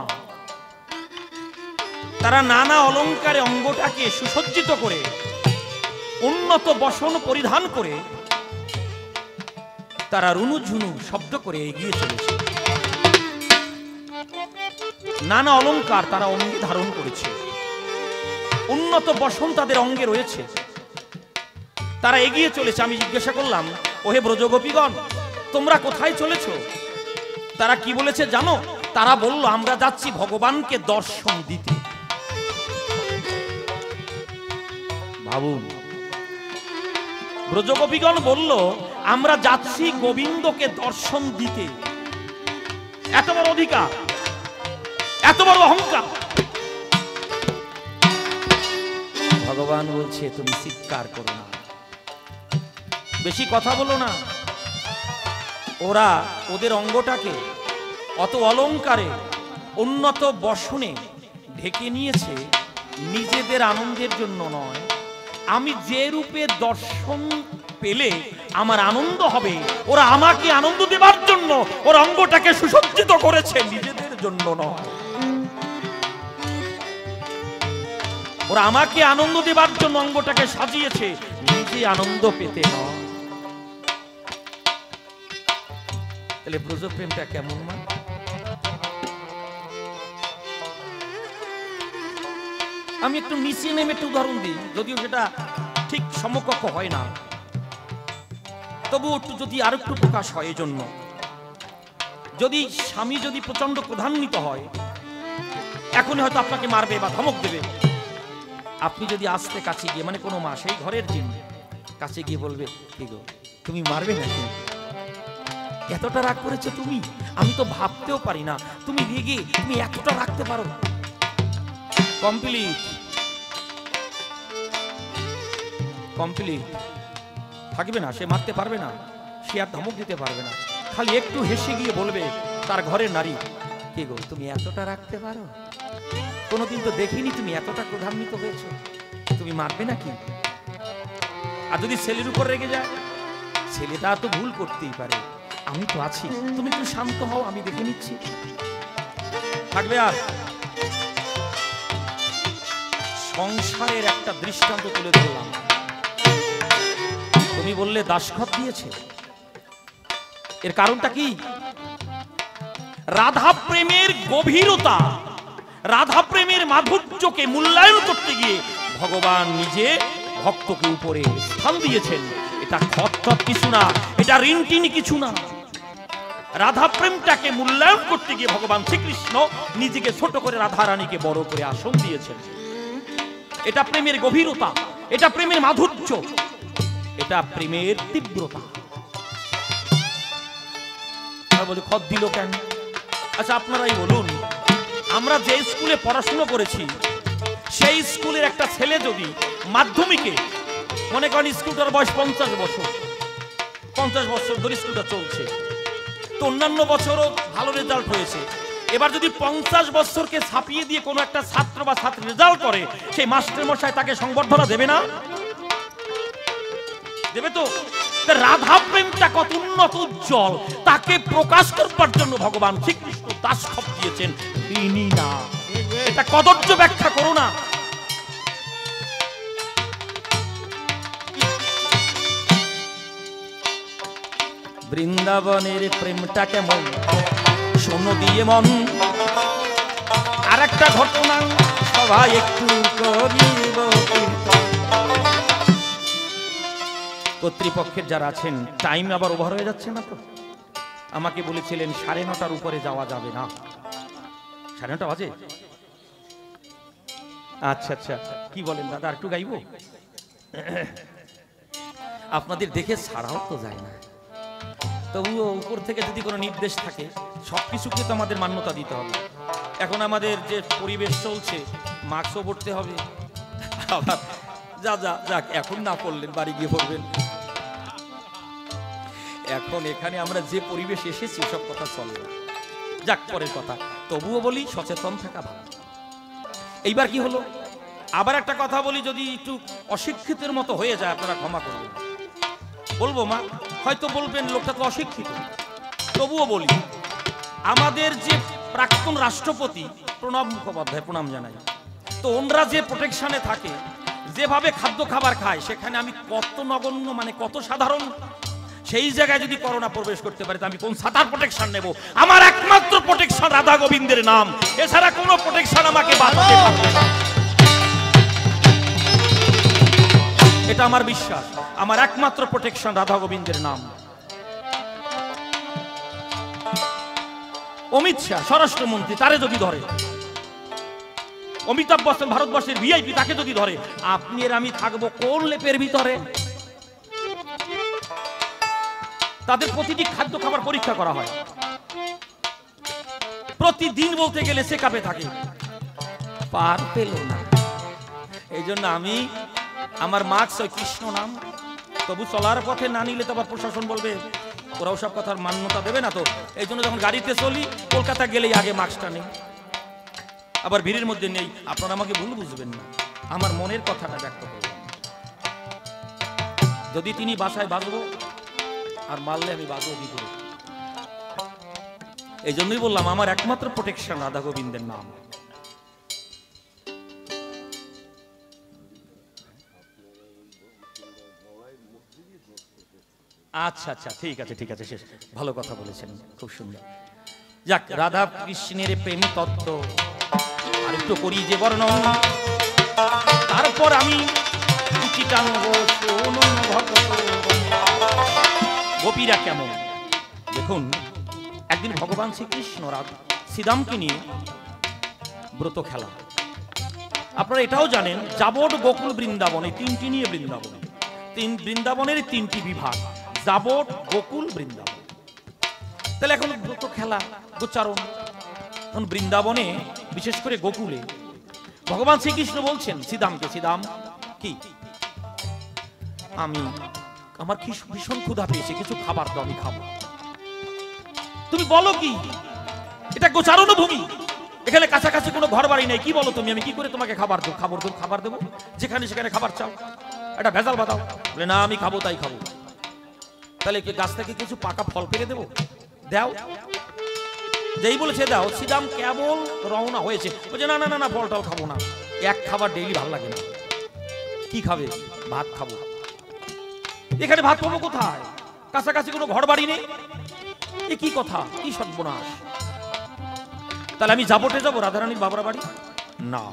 তারা নানা অলঙ্কারে অঙ্গটাকে সুসজ্জিত করে, উন্নত বসন পরিধান করে, তারা রুনু ঝুনু শব্দ করে এগিয়ে চলেছে। নানা অলঙ্কার তারা অঙ্গে ধারণ করেছে, উন্নত বসন তাদের অঙ্গে রয়েছে, তারা এগিয়ে চলেছে। আমি জিজ্ঞাসা করলাম, ওহে ব্রজগোপীগণ, তোমরা কোথায় চলেছ? তারা কি বলেছে জানো? তারা বলল, আমরা যাচ্ছি ভগবানকে দর্শন দিতে। ভাবুন, ব্রজগোপীগণ বলল, আমরা যাচ্ছি গোবিন্দকে দর্শন দিতে। এত বড় অধিকার, এত বড় অহংকার। ভগবান বলছে, তুমি চিৎকার করো না, বেশি কথা বলো না। ওরা ওদের অঙ্গটাকে অত অলঙ্কারে উন্নত বসনে ঢেকে নিয়েছে নিজেদের আনন্দের জন্য নয়। আমি যে রূপে দর্শন পেলে আমার আনন্দ হবে, ওরা আমাকে আনন্দ দেবার জন্য ওর অঙ্গটাকে সুসজ্জিত করেছে, নিজেদের জন্য নয়। ওরা আমাকে আনন্দ দেবার জন্য অঙ্গটাকে সাজিয়েছে, নিজে আনন্দ পেতে নয়। তাহলে ব্রজপ্রেমটা কেমন? আমি একটু নিচে নেমে একটু উদাহরণ দিই, যদিও সেটা ঠিক সমকক্ষ হয় না, তবু একটু যদি আর একটু প্রকাশ হয়। এই জন্য যদি স্বামী যদি প্রচন্ড ক্রোধান্বিত হয়, এখনই হয়তো আপনাকে মারবে বা ধমক দেবে, আপনি যদি আস্তে কাছে গিয়ে, মানে কোনো মা সেই ঘরের জিন কাছে গিয়ে বলবে, কি গো তুমি মারবে নাকি, এতটা রাগ করেছো তুমি, আমি তো ভাবতেও পারি না তুমি রেগে তুমি এতটা রাখতে পারো। কমপ্লিট কমপ্লিট থাকবে না, সে মারতে পারবে না, সে আর ধমক দিতে পারবে না, খালি একটু হেসে গিয়ে বলবে তার ঘরের নারী, কি গো তুমি এতটা রাখতে পারো, কোনোদিন তো দেখিনি তুমি এতটা ক্রোধান্বিত হয়েছো, তুমি মারবে নাকি। আর যদি ছেলের উপর রেগে যায়, ছেলেটা তো ভুল করতেই পারে, আমি তো আছি, তুমি একটু শান্ত হও, আমি দেখে নিচ্ছি, থাকবে। আর সংসারের একটা দৃষ্টান্ত তুলে ধরলাম, তুমি বললে দাসখত দিয়েছে, এর কারণটা কি? রাধা প্রেমের গভীরতা, রাধা প্রেমের মাধুর্যকে মূল্যায়ন করতে গিয়ে ভগবান নিজে ভক্তকে উপরে স্থান দিয়েছেন। এটা খটখট কিছু না, এটা রিনটিনি কিছু না। রাধা প্রেমটাকে মূল্যায়ন করতে গিয়ে ভগবান শ্রীকৃষ্ণ নিজেকে ছোট করে রাধা রানীকে বড় করে আসন দিয়েছেন। এটা প্রেমের গভীরতা, এটা প্রেমের মাধুর্য, এটা প্রেমের তীব্রতা। বলে খত দিল কেন? আচ্ছা আপনারাই বলুন, আমরা যে স্কুলে পড়াশোনা করেছি সেই স্কুলের একটা ছেলে যদি মাধ্যমিকে, মনে করেন স্কুলটার বয়স পঞ্চাশ বছর, পঞ্চাশ বছর ধরে স্কুলটা চলছে, তো অন্যান্য বছরও ভালো রেজাল্ট হয়েছে, এবার যদি পঞ্চাশ বছরকে ছাপিয়ে দিয়ে কোনো একটা ছাত্র বা ছাত্রী রেজাল্ট করে, সেই মাস্টার মশাই তাকে সংবর্ধনা দেবে না? দেবে তো। রাধা প্রেমটা কত উন্নত উজ্জ্বল, তাকে প্রকাশ করবার জন্য ভগবান শ্রীকৃষ্ণ দাসখত দিয়েছেন, তিনি না। এটা কদর্য ব্যাখ্যা করো না। বৃন্দাবনের প্রেমটা কেমন শোনো দিয়ে মন, আর একটা ঘটনা সবাই একটু করিব। কর্তৃপক্ষের যারা আছেন, টাইম আবার ওভার হয়ে যাচ্ছে না তো? আমাকে বলেছিলেন সাড়ে নটার উপরে যাওয়া যাবে না। সাড়ে নটা বাজে? আচ্ছা আচ্ছা, কি বলেন দাদা, একটু গাইবো? আপনাদের দেখে ছাড়াও তো যায় না, তবুও উপর থেকে যদি কোনো নির্দেশ থাকে, সবকিছুকে তো আমাদের মান্যতা দিতে হবে। এখন আমাদের যে পরিবেশ চলছে, মাস্কও পড়তে হবে, আবার যা যা যাক, এখন না পড়লেন বাড়ি গিয়ে পড়বেন। এখন এখানে আমরা যে পরিবেশ এসেছি সব কথা চলে না, যাক পরের কথা, তবুও বলি সচেতন থাকা ভালো। এইবার কি হলো, আবার একটা কথা বলি, যদি একটু অশিক্ষিতের মতো হয়ে যায় আপনারা ক্ষমা করবেন, বলবো মা, হয়তো বলবেন লোকটা তো অশিক্ষিত, তবুও বলি, আমাদের যে প্রাক্তন রাষ্ট্রপতি প্রণব মুখোপাধ্যায়, প্রণাম জানাই, তো ওনরা যে প্রোটেকশনে থাকে, যেভাবে খাদ্য খাবার খায়, সেখানে আমি কত নগণ্য, মানে কত সাধারণ, সেই জায়গায় যদি করোনা প্রবেশ করতে পারে, আমি কোন সাতার প্রোটেকশন নেব? আমার একমাত্র প্রোটেকশন রাধা গোবিন্দের নাম, এছাড়া কোনো প্রোটেকশন আমাকে বাঁচাতে পারবে না। এটা আমার বিশ্বাস, আমার একমাত্র প্রোটেকশন রাধা গোবিন্দের নাম। অমিত শাহ স্বরাষ্ট্রমন্ত্রী, তারে যদি ধরে, অমিতাভ বচ্চন ভারতবর্ষের ভিআইপি, তাকে যদি ধরে, আপনি আর আমি থাকবো কোন লেপের ভিতরে? তাদের প্রতিটি খাদ্য খাবার পরীক্ষা করা হয়, প্রতিদিন বলতে গেলে চেকআপে থাকে, পার পেল না। এই জন্য আমি আমার মাস্ক ওই কৃষ্ণ নাম, তবু চলার পথে না নিলে তো আবার প্রশাসন বলবে, ওরাও সব কথার মান্যতা দেবে না তো। এই জন্য যখন গাড়িতে চলি, কলকাতা গেলেই আগে মাস্কটা নেই, আবার ভিড়ের মধ্যে নেই। আপনারা আমাকে ভুল বুঝবেন না, আমার মনের কথাটা ব্যক্ত করবেন। যদি তিনি বাসায় বাঁচবো, আর মারলে আমি বাঁচবো কি করে? এই জন্যই বললাম আমার একমাত্র প্রোটেকশন রাধা গোবিন্দের নাম। আচ্ছা আচ্ছা, ঠিক আছে ঠিক আছে, শেষ, ভালো কথা বলেছেন, খুব সুন্দর। যাক, রাধা কৃষ্ণের প্রেম তত্ত্ব আর একটু করি যে বর্ণন। তারপর আমি গোপীরা কেমন দেখুন। একদিন ভগবান শ্রীকৃষ্ণ শ্রীদামকে নিয়ে ব্রত খেলা। আপনারা এটাও জানেন যাবট গোকুল বৃন্দাবন এই তিনটি নিয়ে বৃন্দাবন, তিন বৃন্দাবনের তিনটি বিভাগ, যাবট গোকুল বৃন্দাবন। তাহলে এখন ব্রত খেলা গোচারণ। এখন বৃন্দাবনে বিশেষ করে গোকুলে ভগবান শ্রীকৃষ্ণ বলছেন শ্রীদামকে, শ্রীদাম কি আমি আমার কি ভীষণ ক্ষুধা পেয়েছে, কিছু খাবার তো আমি খাবো। তুমি বলো কি, এটা গোচারণ ভূমি, এখানে কাছাকাছি কোনো ঘর বাড়ি নেই, কি বলো তুমি, আমি কি করে তোমাকে খাবার দেবো, খাবার দেবো খাবার দেবো যেখানে সেখানে খাবার চাও, এটা ভেজাল বাতাও। বলে না আমি খাবো তাই খাবো। তাহলে কি গাছ থেকে কিছু পাকা ফল পেরে দেবো, দাও। যেই বলেছে দাও, শ্রীদাম কেবল রওনা হয়েছে, বলছে না না না না ফলটাও খাবো না, এক খাবার ডেইলি ভালো লাগে না। কি খাবে, ভাত খাবো। এখানে ভাত পাবো কোথায়, কাছাকাছি কোনো ঘর বাড়ি নেই, এ কি কথা, কি সর্বনাশ। তাহলে আমি যাবটে যাবো রাধারানীর বাবার বাড়ি, না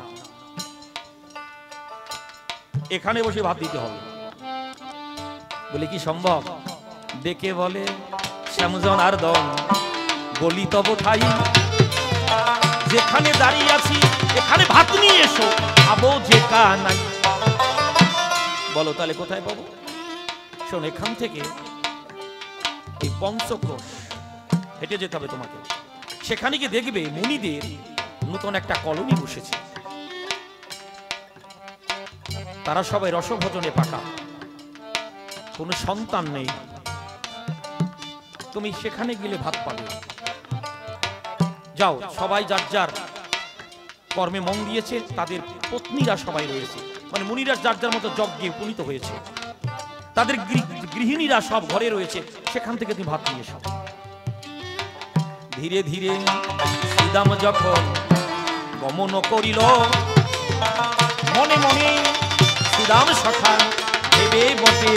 এখানে বসে ভাত দিতে হবে। বলে কি সম্ভব, ডেকে বলে শ্যামজন আর দম বলি তব ঠাই, যেখানে দাঁড়িয়ে আছি এখানে ভাত নিয়ে এসো, খাবো যেটা নাই। বলো তাহলে কোথায় পাবো। শোন, এখান থেকে এই পঞ্চক্রোশ হেঁটে যেতে হবে তোমাকে। সেখানে গিয়ে দেখবে মুনিদের নতুন একটা কলোনি বসেছে, তারা সবাই রসভোজনে পাকা, কোনো সন্তান নেই। তুমি সেখানে গেলে ভাত পাবে। যাও, সবাই যার যার কর্মে মন দিয়েছে, তাদের পত্নীরা সবাই রয়েছে, মানে মুনিরা যার যার মতো যজ্ঞে উপনীত হয়েছে, তাদের গৃহিণীরা সব ঘরে রয়েছে, সেখান থেকে তুমি ভাত নিয়ে এসো। ধীরে ধীরে শ্রীদাম যখন গমন করিল, মনে মনে শ্রীদাম সখা ভেবে বটে,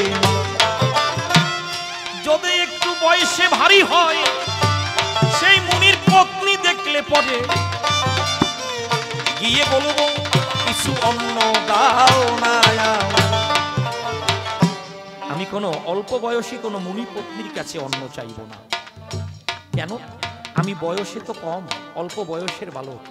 যদি একটু বয়সে ভারী হয় সেই মুনির পত্নী দেখলে পরে, গিয়ে বলবো কিছু অন্ন দাও না। আমি কোনো অল্প বয়সী কোনো মুনি পত্নীর কাছে অন্ন চাইব না। কেন, আমি বয়সে তো কম, অল্প বয়সের বালক।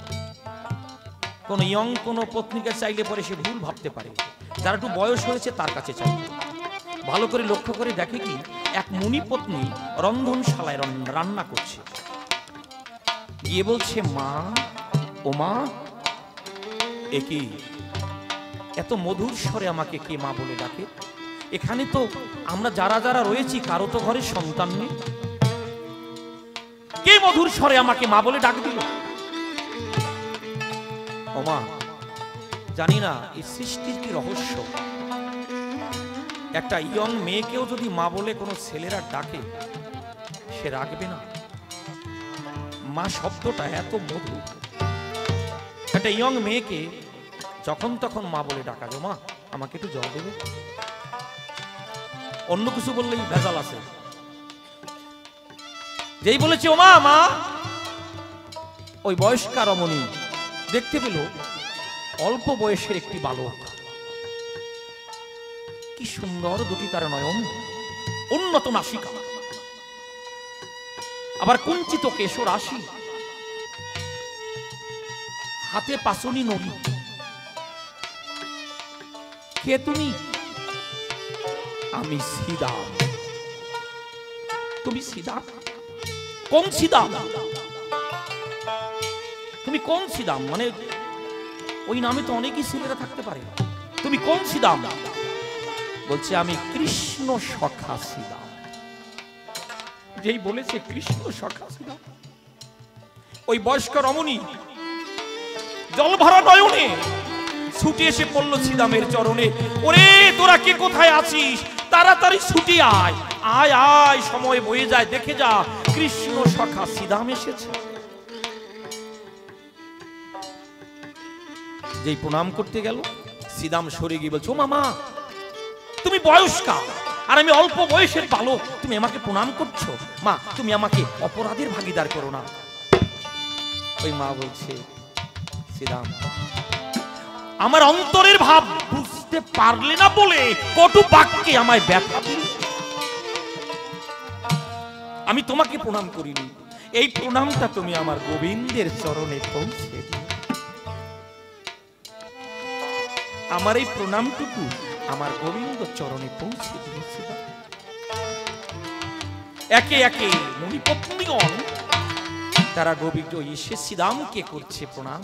কোন ইয়ং কোনো পত্নীকে চাইলে পরে সে ভুল ভাবতে পারে, যারা একটু বয়স হয়েছে তার কাছে চাইবে। ভালো করে লক্ষ্য করে দেখে কি, এক মুনি পত্নী রন্ধনশালায় রান্না করছে, গিয়ে বলছে মা, ও মা, এ কি এত মধুর স্বরে আমাকে কে মা বলে ডাকে, এখানে তো আমরা যারা যারা রয়েছি কারো তো ঘরে সন্তান নেই, কে মধুর স্বরে আমাকে মা বলে ডাক দিল। ও মা, জানি না এই সৃষ্টির কি রহস্য, একটা ইয়ং মেয়েকেও যদি মা বলে কোনো ছেলেরা ডাকে সে রাখবে না। মা শব্দটা এত মধুর, একটা ইয়ং মেয়েকে যখন তখন মা বলে ডাকা, গো মা আমাকে একটু জল দেবে, অন্য কিছু বললেই ভেজাল আছে। যেই বলেছে ও মা মা, ওই বয়স্কা রমণী দেখতে পেল অল্প বয়সের একটি বালক, কি সুন্দর দুটি তার নয়ন, উন্নত নাসিকা, আবার কুঞ্চিত কেশ রাশি, হাতে পাসনি নড়ি। কে তুমি? আমি শ্রীদাম। তুমি শ্রীদাম? কোন শ্রীদাম? তুমি কোন শ্রীদাম? মানে ওই নামে তো অনেকই ছেলেরা থাকতে পারে, তুমি কোন শ্রীদাম? বলছে আমি কৃষ্ণ সখা শ্রীদাম। যেই বলেছে কৃষ্ণ সখা শ্রীদাম, ওই বয়স্ক রমণী জল ভরা নয়নে ছুটে এসে পড়লো শ্রীদামের চরণে। ওরে তোরা কে কোথায় আছিস, তাড়াতাড়ি ছুটি আয়, আয় আয়, সময় বয়ে যায়, দেখে যা কৃষ্ণ সখা শ্রীদাম এসেছে। যেই প্রণাম করতে গেল, শ্রীদাম সরে গিয়ে বলছে ও মামা, তুমি বয়স্কা আর আমি অল্প বয়সের বালক, তুমি আমাকে প্রণাম করছো? মা তুমি আমাকে অপরাধের ভাগিদার করো না। ওই মা বলছে শ্রীদাম আমার অন্তরের ভাব বুঝতে পারলে না বলে কটু বাক্যে আমায় ব্যথা দিলে। আমি তোমাকে প্রণাম করিনি, এই প্রণামটা তুমি আমার গোবিন্দের চরণে পৌঁছে দিও। আমার এই প্রণামটুকু আমার গোবিন্দ চরণে পৌঁছে দিয়েছিল। একে একে মুনিপত্নীগণ তারা গোবিন্দ এসে শ্রীরামকে করছে প্রণাম।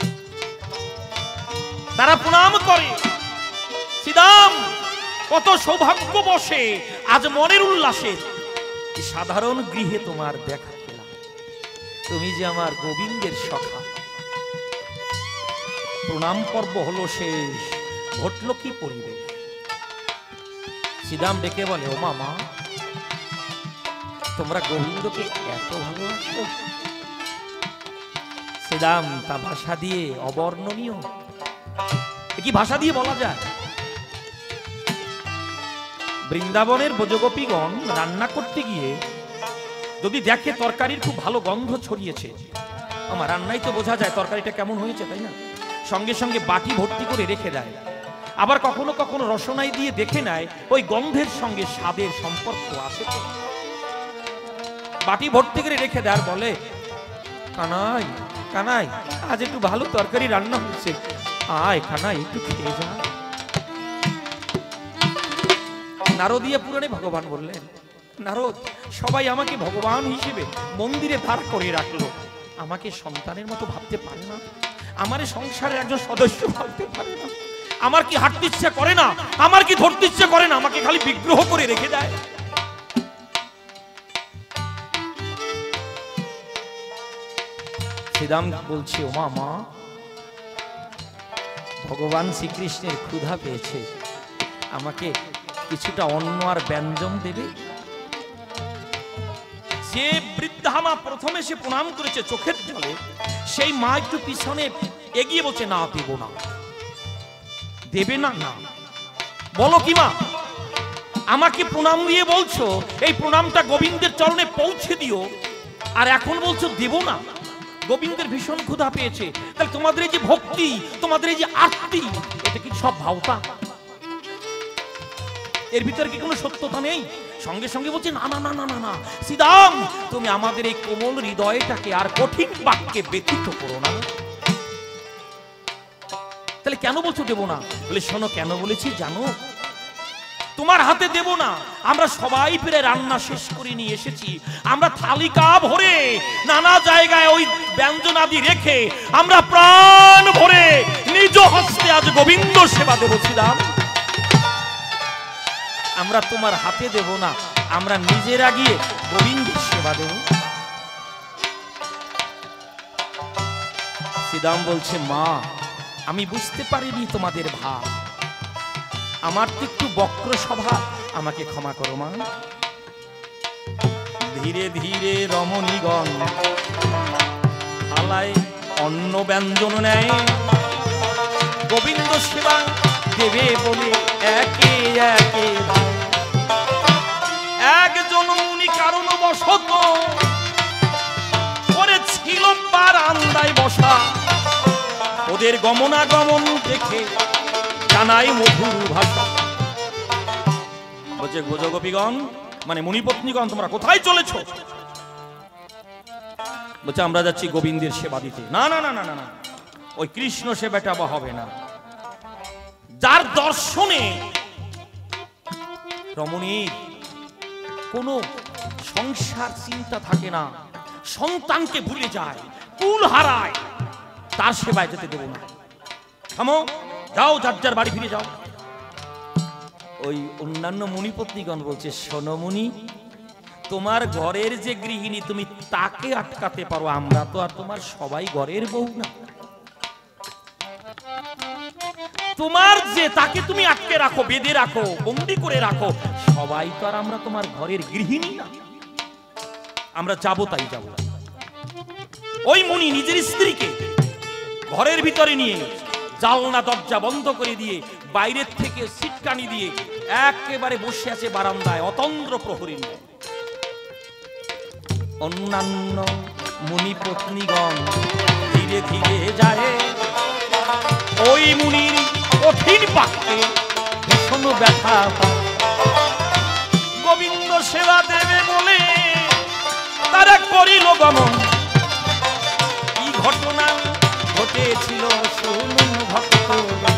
তারা প্রণাম করে, শ্রীরাম কত সৌভাগ্য বসে আজ মনের উল্লাসে সাধারণ গৃহে তোমার দেখা পেলাম। তুমি যে আমার গোবিন্দের সখা। প্রণাম পর্ব হলো শেষ, ঘটল কি পরিবেশ। শ্রীরাম ডেকে বলে, ও মামা, তোমরা গোবিন্দকে এত ভালোবাসো? শ্রীরাম তা ভাষা দিয়ে অবর্ণনীয়, কি ভাষা দিয়ে বলা যায়? বৃন্দাবনের ব্রজগোপীগণ রান্না করতে গিয়ে যদি দেখে তরকারির খুব ভালো গন্ধ ছড়িয়েছে, আমার রান্নাই তো বোঝা যায় তরকারিটা কেমন হয়েছে, তাই না? সঙ্গে সঙ্গে বাটি ভর্তি করে রেখে দেয়। আবার কখনো কখনো রসনাই দিয়ে দেখে নেয় ওই গন্ধের সঙ্গে স্বাদের সম্পর্ক আছে তো। বাটি ভর্তি করে রেখে দেয় আর বলে, কানাই কানাই আজ একটু ভালো তরকারি রান্না হয়েছে, আয় কানাই একটু খেয়ে যা। নারদীয় পুরাণে ভগবান বললেন, নারদ, সবাই আমাকে ভগবান হিসেবে মন্দিরে ধার করে রাখলো, আমাকে সন্তানের মতো ভাবতে পারে না, আমার সংসারের একজন সদস্য ভাবতে পারে না, আমার কি হাঁটতে ইচ্ছা করে না, আমার কি ধরতে ইচ্ছা করে না, আমাকে খালি বিগ্রহ করে রেখে দেয়। শ্রীরাম বলছে, ও মা, ভগবান শ্রীকৃষ্ণের ক্ষুধা পেয়েছে, আমাকে কিছুটা অন্ন আর ব্যঞ্জন দেবে। যে বৃদ্ধা মা প্রথমে সে প্রণাম করেছে চোখের জলে, সেই মা একটু পিছনে এগিয়ে বলছে, না দেব না। দেবে না? না। বলো কি মা, আমাকে প্রণাম দিয়ে বলছো এই প্রণামটা গোবিন্দের চরণে পৌঁছে দিও, আর এখন বলছো দেব না? গোবিন্দের ভীষণ ক্ষুধা পেয়েছে, তাহলে তোমাদের এই যে ভক্তি, তোমাদের এই যে আরতি, এটা কি সব ভাওতা? এর ভিতরে কি কোনো সত্যতা নেই? সঙ্গে সঙ্গে বলছে, না না না না না না শ্রীরাম, তুমি আমাদের এই কোমল হৃদয়টাকে আর কঠিন বাক্যে ব্যথিত করো না। তাহলে কেন বলছো দেব না? বলে, শোনো কেন বলেছি জানো? তোমার হাতে দেব না, আমরা সবাই ফিরে রান্না শেষ করে নিয়ে এসেছি, আমরা থালিকা ভরে নানা জায়গায় ওই ব্যঞ্জন আদি রেখে আমরা প্রাণ ভরে নিজ হস্তে আজ গোবিন্দ সেবা দেব। শ্রীরাম, আমরা তোমার হাতে দেব না, আমরা নিজেরা গিয়ে গোবিন্দের সেবা দেব। শ্রীরাম বলছে, মা, আমি বুঝতে পারিনি তোমাদের ভাব, আমার তো একটু বক্র স্বভাব, আমাকে ক্ষমা করো মা। ধীরে ধীরে রমণীগণ থালায় অন্ন ব্যঞ্জন নেয়, গোবিন্দ সেবা দেবে বলে একে একে একজন মুনি কারণ বশত করেছিল বারান্দায় বসা, ওদের গমনাগমন দেখে জানাই মধুর ভাষা। বলছে, ব্রজগোপীগণ মানে মুনিপত্নীগণ, তোমরা কোথায় চলেছো? বলছে, আমরা যাচ্ছি গোবিন্দের সেবা দিতে। না না না না না, ওই কৃষ্ণ সেবাটা বা হবে না। যার দর্শনে রমণীর কোন সংসার চিন্তা থাকে না, সন্তানকে ভুলে যায়, কুল হারায়, তার সেবায় যেতে দেব না। থামো, যাও, যার যার বাড়ি ফিরে যাও। ওই অন্যান্য মুনিপত্নীগণ বলছে, শোনো মুনি, তোমার ঘরের যে গৃহিণী তুমি তাকে আটকাতে পারো, আমরা তো আর তোমার সবাই ঘরের বউ না। তোমার যে তাকে তুমি আটকে রাখো, বেঁধে রাখো, বন্দি করে রাখো, সবাই তো আর আমরা তোমার ঘরের গৃহিণী না। আমরা যাবো তাই যাবো। ওই মুনি নিজের স্ত্রীকে ঘরের ভিতরে নিয়ে জানলা দরজা বন্ধ করে দিয়ে বাইরের থেকে সিটকানি দিয়ে একেবারে বসে আছে বারান্দায় অতন্দ্র প্রহরী নিয়ে। অন্যান্য মুনি পত্নীগণ ধীরে ধীরে যায়, ওই মুনির কঠিন বাক্যে ভীষণ ব্যথা পায়। গোবিন্দ সেবা দেবে বলে তারা করিল গমন। কি ঘটনা ঘটেছিল শুনুন ভক্তগণ।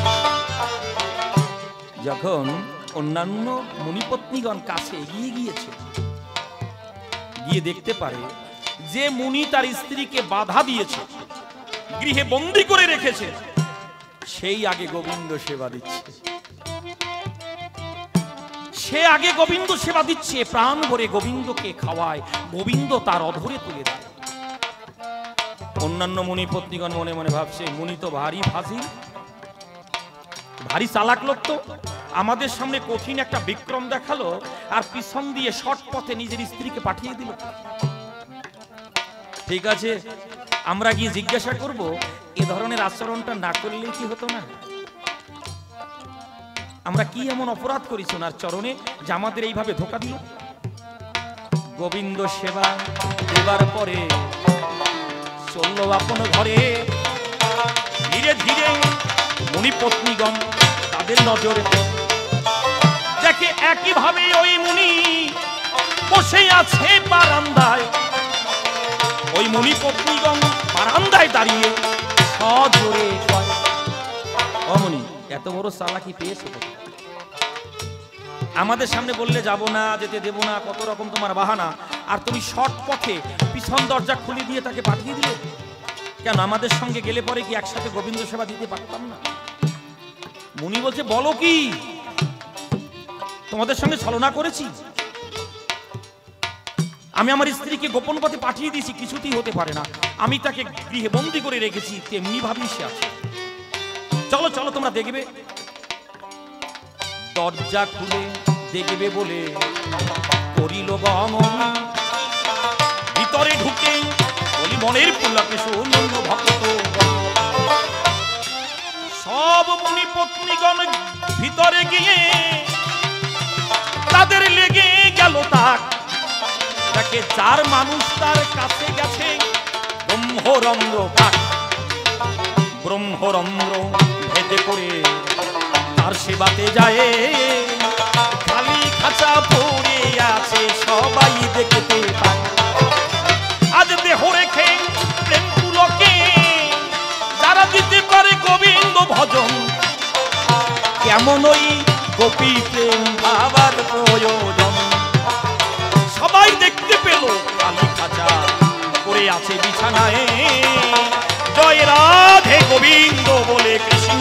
যখন অন্যান্য মুনিপত্নীগণ কাছে এগিয়ে গিয়েছে, গিয়ে দেখতে পারে যে মুনি তার স্ত্রীকে বাধা দিয়েছে, গৃহে বন্দী করে রেখেছে, সেই আগে গোবিন্দ সেবা দিচ্ছে। সে আগে গোবিন্দ সেবা দিচ্ছে, প্রাণ ভরে গোবিন্দকে খাওয়ায়, গোবিন্দ তার অধরে তুলে দেয়। অন্যান্য মুনি পত্নীগণ মনে মনে ভাবছে, মুনি তো ভারী ফাজিল, ভারী চালাক লোক, তো আমাদের সামনে কঠিন একটা বিক্রম দেখালো আর পিছন দিয়ে শর্ট পথে নিজের স্ত্রীকে পাঠিয়ে দিল। ঠিক আছে, আমরা গিয়ে জিজ্ঞাসা করব এ ধরনের আচরণটা না করলে কি হতো না? আমরা কি এমন অপরাধ করেছি ওনার চরণে যে আমাদের এইভাবে ধোঁকা দিল? গোবিন্দ সেবা দেবার পরে চলল আপন ঘরে। ধীরে ধীরে মুনি পত্নীগণ তাদের নজরে দেখে একইভাবে ওই মুনি বসে আছে বারান্দায়। ওই মুনি পত্নীগণ বারান্দায় দাঁড়িয়ে সজোরে কয়, ও মুনি, এত বড় চালাকি পেয়েছো কোথায়? আমাদের সামনে বললে যাব না, যেতে দেব না, কত রকম তোমার বাহানা, আর তুমি শর্ট পথে পিছন দরজা খুলে দিয়ে তাকে পাঠিয়ে দিলে কেন? আমাদের সঙ্গে গেলে পরে কি একসাথে গোবিন্দ সেবা দিতে পারতাম না? মুনি বলছে, বলো কি, তোমাদের সঙ্গে ছলনা করেছি? আমি আমার স্ত্রীকে গোপন পথে পাঠিয়ে দিয়েছি, কিছুতেই হতে পারে না। আমি তাকে গৃহে বন্দী করে রেখেছি, তেমনি ভাবেই সে আছে। চলো চলো, তোমরা দেখবে। দরজা খুলে দেখবে বলে করিল গমন। ভিতরে ঢুকে বলি, মনের পুলকে শুনুন ভক্ত। সব মুনি পত্নীগণ ভিতরে গিয়ে তাদের লেগে গেল তাক। তাকে চার মানুষ তার কাছে গেছে ব্রহ্মরন্ধ্র কাক। ব্রহ্মরন্ধ্র ভেদে করে তার সেবাতে যায়। খালি খাঁচা পড়ে আছে, সবাই দেখতে পায়। আজ দেহ রেখে প্রেম পুলকে যারা দিতে পারে গোবিন্দ ভজন, কেমন ওই গোপী প্রেম ভাবার প্রয়োজন। সবাই দেখতে পেল খালি খাঁচা পড়ে আছে বিছানায়। জয় রাধে গোবিন্দ বলে কৃষ্ণ,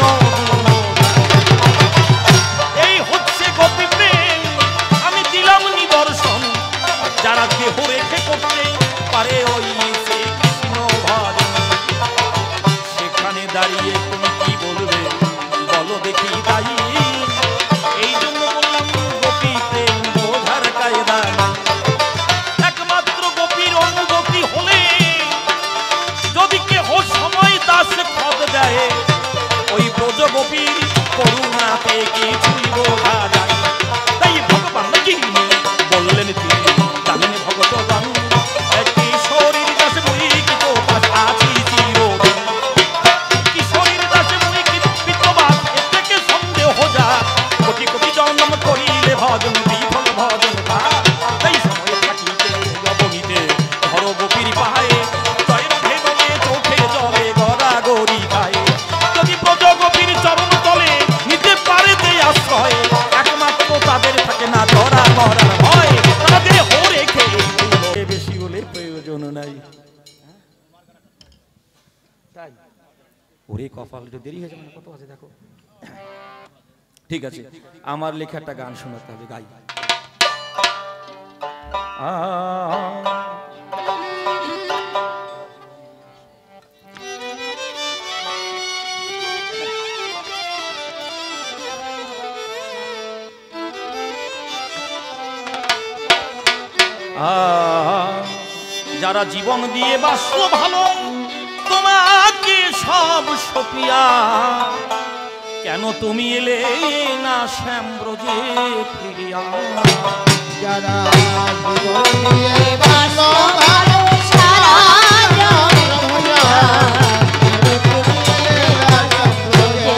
এই হচ্ছে গোপী প্রেম, আমি দিলাম নিদর্শন। যারা দেহ রেখে করতে পারে ওই সে কৃষ্ণ ভজন। সেখানে দাঁড়িয়ে তুমি কি বলবে বলো দেখি তাই। এই জন্য বললাম গোপী প্রেম বোঝার কায়দা নাই। একমাত্র গোপীর অনুগতি হলে যদি কেহ সময় দাস খত দেয়, ওই ব্রজ গোপীর করুণাতে কিছুই বোঝা যায়। তাই ভগবান কি বললেন, তিনি জানেন ভগবান, কিশোরীর দাস মুই কি তো আছি চিরদিন। কিশোরীর দাস মুই কি পিতবাদ, এ থেকে সন্দেহ যা। কোটি কোটি জন্ম করিলে ভজন, বিফল ভজন পা। তাই সময় থাকিতে অবনীতে ধর গোপীর পায়ে। জয় রাধে বলে চোখে জলে গড়াগড়ি খায়। যদি ব্রজ গোপীর চরণ তলে নিতে পারে যে আশ্রয়, একমাত্র তাদের থাকে না ধরা মরার ভয়। তাদের হো রেখে বেশি বলে প্রয়োজন নাই। তাই ওরে কপাল, একটু দেরি হয়েছে, মানে কত আছে দেখো। ঠিক আছে, আমার লেখা একটা গান শোনাতে হবে, গাই। আ যারা জীবন দিয়ে বাসল ভালো, তোমাকে সব সপিয়া, কেন তুমি এলে না শ্যামব্রজে ফিরিয়া। যারা জীবন দিয়ে বাসল ভালো, সারা জগৎ ভুলিয়া, কেন তুমি এলে না শ্যামব্রজে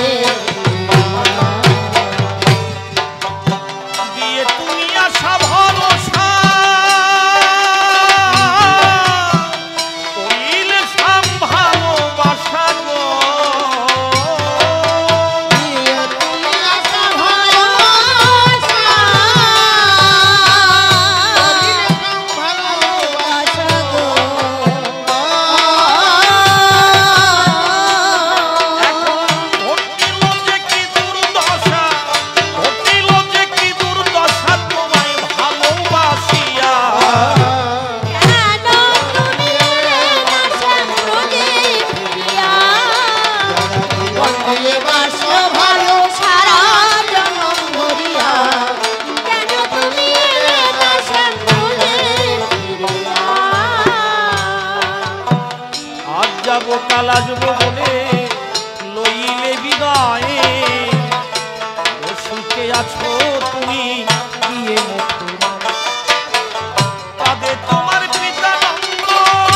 যাবো কাল আসবো বলে লইলে বিদায়ে ও সুখে আছো তুমি গিয়ে মথুরা কাঁদে তোমার পিতা নন্দ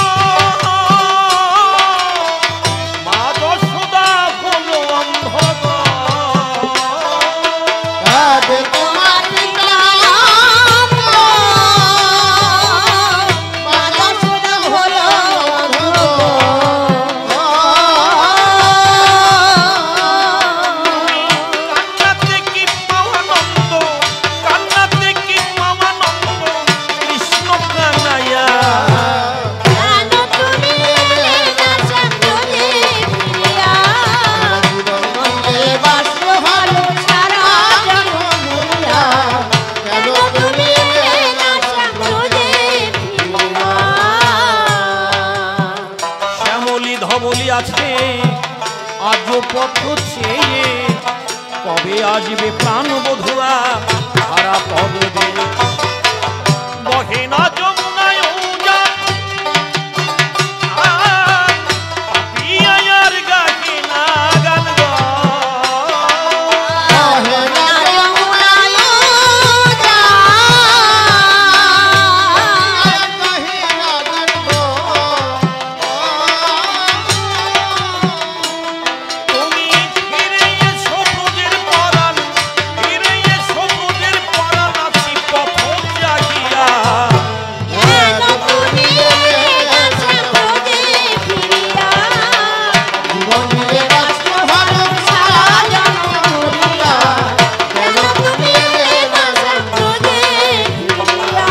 মা যশোদা হলো অন্ধ কাঁদে তোমার পিতা মা যশোদা হলো অন্ধ কান্নাতে কি পাওয়ানন্দ কান্নাতে কি পাওয়ানন্দ কৃষ্ণ কানাইয়া কেন তুমি এলে না সাগরে ফিরিয়া? জীবনে বাস্ত ভালো সারা জনমুরিয়া। কেন কেন তুমি এলে না সাগরে ফিরিয়া? শ্যামলী ধবলী আছে আজও পথ চেয়ে কবে আসবে প্রাণ বধুয়া হারা পদে বহে না যমুনায় উজান আর পাপিয়ার গাহে না গান গো কহে না যমুনায় যায়, কহে না গর্ব। তুমি ফিরে এসো ব্রজের পরাণ ফিরে এসো ব্রজের পরাণ আছি পথ জাগিয়া কেন তুমি এলে না সাগরে ফিরিয়া? জীবনে বাস্ত ভালো সারা জনমুরিয়া। কেন তুমি এলে না সাগরে ফিরিয়া?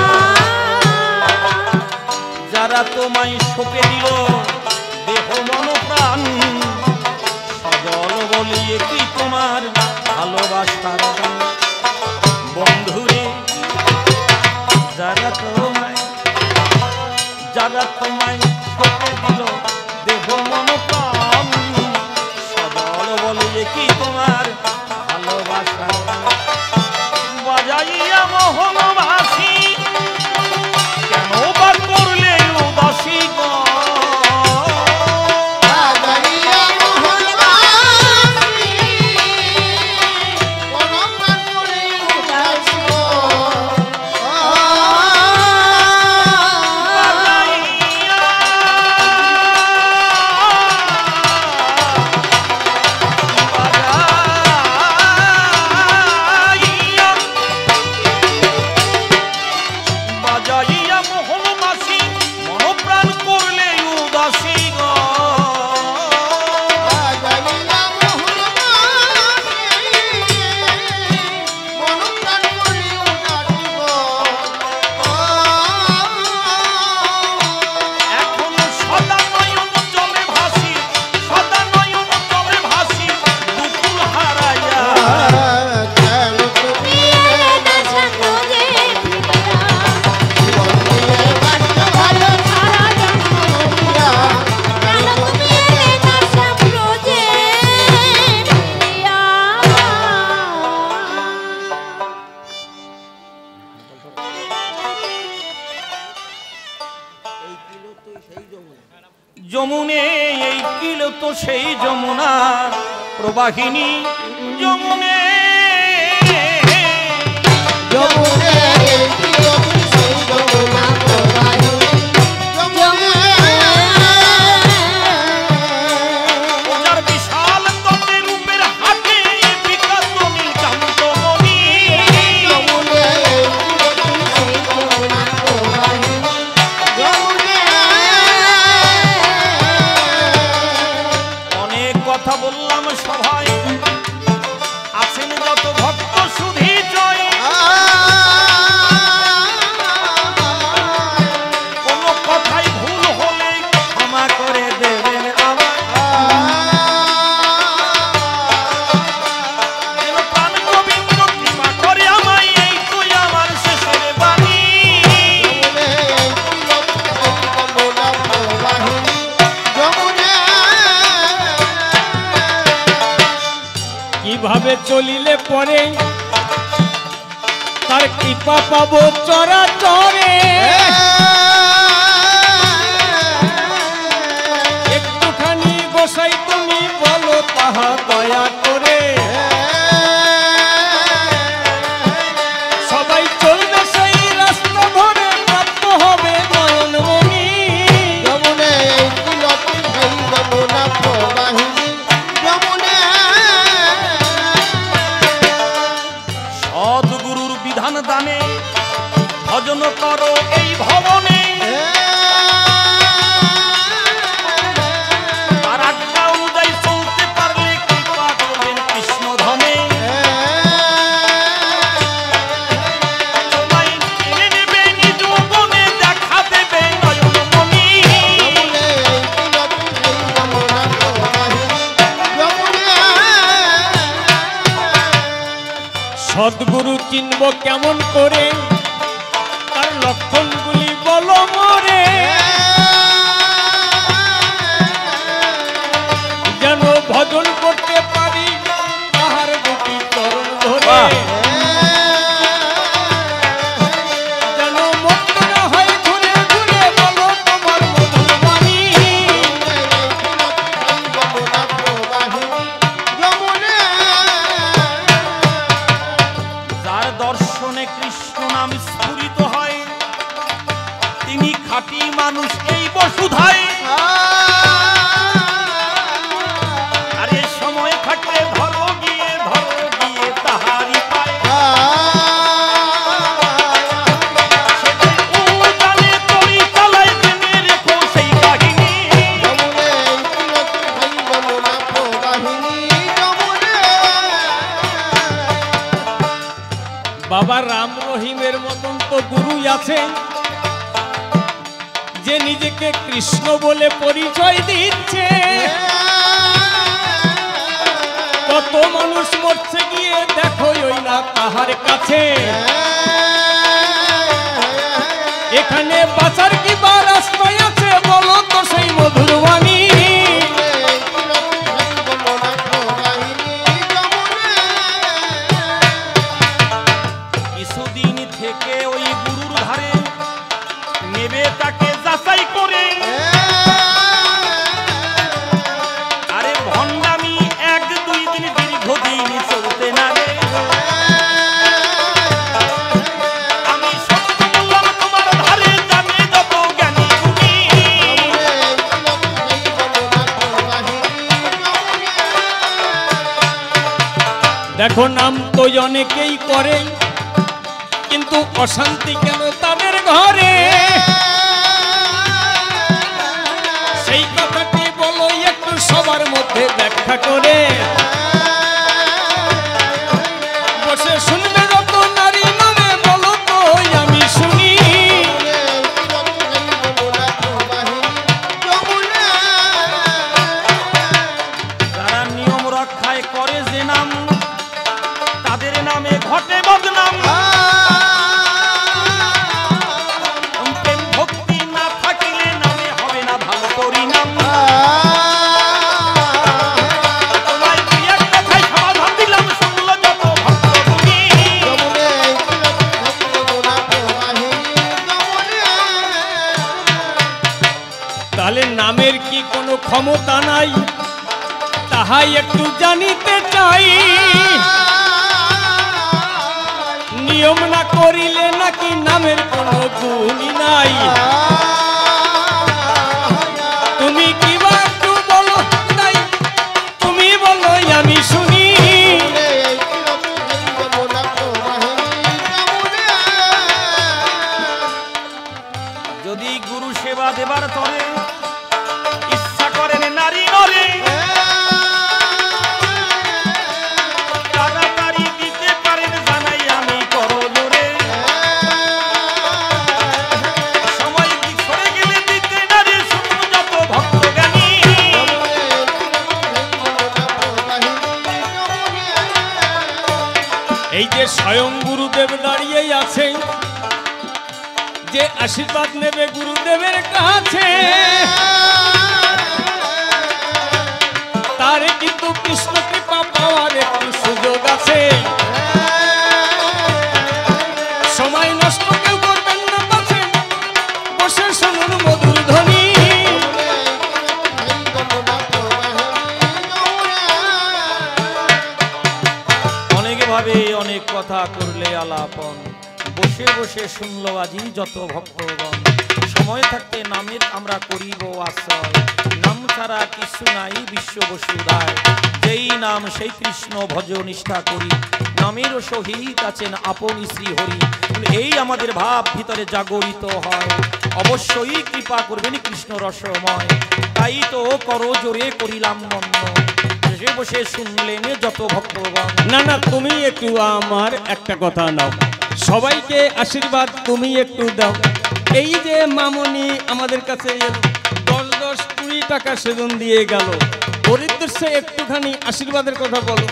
যারা তোমায় শোকে দিল দেহ মন প্রাণ সজল বলিয়ে কি তোমার ভালোবাসার গান বন্ধুরে যারা তোমায় যারা তোমায় শোকে দিল দেহ মন প্রাণ সজল বলিয়ে কি তোমার ভালোবাসার গান বাজাইয়া মোহনবাসী কেন বা করলে উদাসী গো বাজাইয়া মোহনবাসী, কোন প্রাণ করে উদাসী গো। বাজাইয়া বাজাইয়া বাজাইয়া মোহনবাসী মনপ্রাণ করলে উদাসী গো বাজাইয়া মোহনবাসী, কোন প্রাণ করে উদাসী গো। এখন সদা নয়ন জলে ভাসি সদা নয়ন জলে ভাসি দুকুল হারাইয়া কেন তুমি এলে না সাগরে ফিরিয়া? জীবনে বাস্ত ভালো সারা জনমুরিয়া। কেন তুমি এলে না সাগরে ফিরিয়া? যমুনে এই কিল তো সেই যমুনা প্রবাহিনী যমুনে যমুনে এই যমুনা সেই যমুনা প্রবাহিনী, যমুনে যার বিশাল তটে রূপের হাতে বিকাশ নীলকান্তমণি যমুনে এই সেই যমুনা প্রবাহিনী, যমুনে অনেক কথা বললাম সভায় আছেন যত ভক্ত সুধী জয় কোনো কথাই ভুল হলে ক্ষমা করে দেবেন আমার যেন প্রাণ গোবিন্দ কৃপা করে আমায় এই তুই আমার শেষের বাণী কিভাবে চলিলে পরে তার কৃপা পাবো চরাচরে একটুখানি তাহা দয়া করে সবাই চলবে সেই রাস্তা ধরে প্রাপ্ত হবে নয়নমণি। যমুনে তিলকী সেই যমুনা প্রবাহিনী যমুনে সদ্গুরুর বিধান দানে ভজন করো এই ভবনে, আর আজ্ঞা অনুযায়ী চলতে পারলে কৃপা করবেন কৃষ্ণ ধনে। তোমায় টেনে নেবে নিজ বনে, দেখা দেবে নয়নমণি। যমুনে তিলকী সেই যমুনা প্রবাহিনী যমুনে সদ্গুরু চিনব কেমন করে, তার লক্ষণগুলি বলো মোরে, যেন ভজন করতে পারি তাহার দুটি চরণ ধরে, যেন মুক্ত না হয় ঘুরে ঘুরে বলো তোমার মধুর বাণী। যমুনা প্রবাহিনী যমুনে যার দর্শনে কৃষ্ণ নাম স্ফুরিত হয়, তিনি খাঁটি মানুষ এই বসুধায়। আর এ সময় থাকলে ধরো গিয়ে ধরো গিয়ে তাহারি পায়। সেটাই ও জানে তরি তলায় জেনে রেখো সেই কাহিনী। যমুনে তিলকী সেই যমুনা প্রবাহিনী যমুনে বাবা রাম রহিমের মতন তো গুরুই আছে, যে নিজেকে কৃষ্ণ বলে পরিচয় দিচ্ছে। কত মানুষ মরছে গিয়ে দেখো ওই না তাহার কাছে, এখানে বাঁচার কি বা রাস্তায় আছে বলো তো সেই মধুর বাণী। কিছুদিন থেকে ওই গুরুর ধারে নেবে তাকে যাচাই করে। আরে ভণ্ডামি এক দুই দিন দীর্ঘদিন চলতে না রে। আমি সত্য বললাম তোমার ধারে, জানে যত জ্ঞানী গুণী। দেখো নাম তো অনেকেই করে, কিন্তু অশান্তি কেন তাদের ঘরে, সেই কথাটি বলো একটু সবার মধ্যে ব্যাখ্যা করে। বসে শুনবে যত নারী নামে বলো তো আমি শুনি। যারা নিয়ম রক্ষায় করে যে নাম, তাদের নামে ঘটে বদনাম। প্রেম ভক্তি না থাকিলে নামে হবে না ভালো পরিণাম। তোমায় দুই এক কথায় সমাধান দিলাম, শুনলো যত ভক্তগুলি। তাহলে নামের কি কোনো ক্ষমতা নাই, তাহাই একটু জানিতে চাই। নিয়ম না করিলে নাকি নামের কোনো গুণই নাই। তুমি কি বা একটু বলো তাই, তুমি বলো আমি শুনি। যদি গুরু সেবা দেবার তরে ইচ্ছা করেন নারী নরে, তাড়াতাড়ি দিতে পারেন জানাই আমি করো জোরে। সময় কি সরে গেলে দিতে নারী শুনুন যত ভক্ত জ্ঞানী। এই যে স্বয়ং গুরুদেব দাঁড়িয়ে আছে, যে আশীর্বাদ নেবে গুরুদেবের কাছে, তার কিন্তু কৃষ্ণ কৃপা পাওয়ার একটু সুযোগ আছে। সময় নষ্ট কেউ করবেন না পাশে, বসে শুনুন মধুর ধ্বনি। কথা করলে আলাপন, বসে বসে শুনলো আজি যত ভক্তগণ। সময় থাকতে নামের আমরা করিব আশ্রয়, নাম ছাড়া কিছু নাই বিশ্ব বসুধায়। যেই নাম সেই কৃষ্ণ ভজ নিষ্ঠা করি, নামের সহিত আছেন আপন শ্রী হরি। এই আমাদের ভাব ভিতরে জাগরিত হয়, অবশ্যই কৃপা করবেন কৃষ্ণ রসময়। তাই তো করো জোরে করিলাম মন্ন, বসে বসে শুনলেন যত ভক্তগণ। না না, তুমি একটু আমার একটা কথা নাও, সবাইকে আশীর্বাদ তুমি একটু দাও। এই যে মামনি আমাদের কাছে এলো, দশ দশ কুড়ি টাকা সেজন দিয়ে গেল, ওর উদ্দেশ্যে একটুখানি আশীর্বাদের কথা বলো।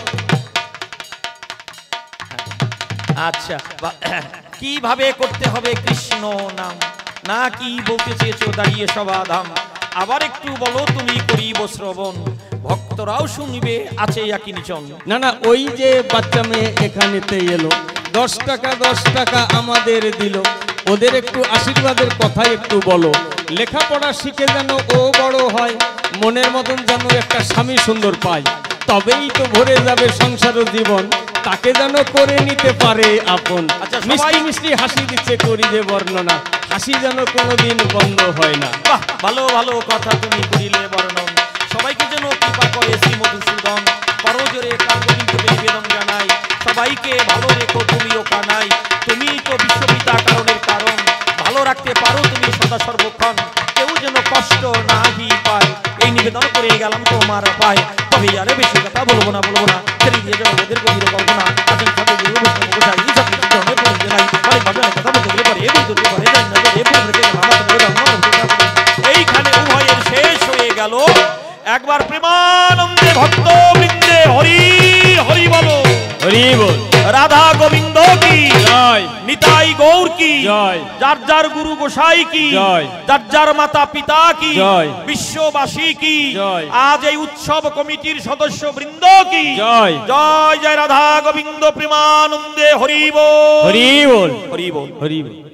আচ্ছা, কিভাবে করতে হবে কৃষ্ণ নাম, না কি বলতে চেয়েছো দাঁড়িয়ে সবাধাম? আবার একটু বলো তুমি করিব শ্রবণ, ভক্তরাও শুনবে আছে একই নিচন। না না, ওই যে বাচ্চা মেয়ে এখানেতে এলো, দশ টাকা দশ টাকা আমাদের দিল, ওদের একটু আশীর্বাদের কথা একটু বলো। লেখাপড়া শিখে যেন ও বড় হয়, মনের মতন যেন একটা স্বামী সুন্দর পায়, তবেই তো ভরে যাবে সংসার জীবন, তাকে যেন করে নিতে পারে আপন। আচ্ছা, মিষ্টি মিষ্টি হাসি দিচ্ছে করি যে বর্ণনা, হাসি যেন কোনোদিন বন্ধ হয় না। বাহ, ভালো ভালো কথা তুমি করিলে বর্ণন। সবাইকে যেন কৃপা করে শ্রী মধুসূদন, করজোরে কাঙ্গবিন্দুকে নিবেদন জানাই। সবাইকে ভালো রেখো তুমিও কানাই, তুমি তো বিশ্বপিতা কারণের কারণ। ভালো রাখতে পারো তুমি সদা সর্বক্ষণ, কেউ যেন কষ্ট নাহি পায়, এই নিবেদন করে গেলাম তোমার পায়। তবে আরে বেশি কথা বলবো না বলবো না, ছেড়ে দিয়ে যাবো ওদের গভীর কল্পনা। আছেন সাথে গুরু বৈষ্ণব গোসাই, এই সব কিছু ধরনের পরিচয় নাই। অনেক ভাবে কথা বলতে গেলে পরে এবং যদি পারে জানি না যে এ পুরো রেখে গেলাম আমার নিবেদন এইখানে উভয়ের শেষ হয়ে গেল। একবার প্রেমানন্দে ভক্ত বৃন্দে হরি হরি বলো, হরি বল। রাধা গোবিন্দ কি জয়, নিতাই গৌর কি জয়, যার যার গুরু গোসাই কি জয়, যার যার মাতা পিতা কি জয়, বিশ্ববাসী কি জয়, আজ এই উৎসব কমিটির সদস্য বৃন্দ কি জয়, জয় জয় রাধা গোবিন্দ প্রেমানন্দে হরি বল হরি বল, হরি বল হরি বল।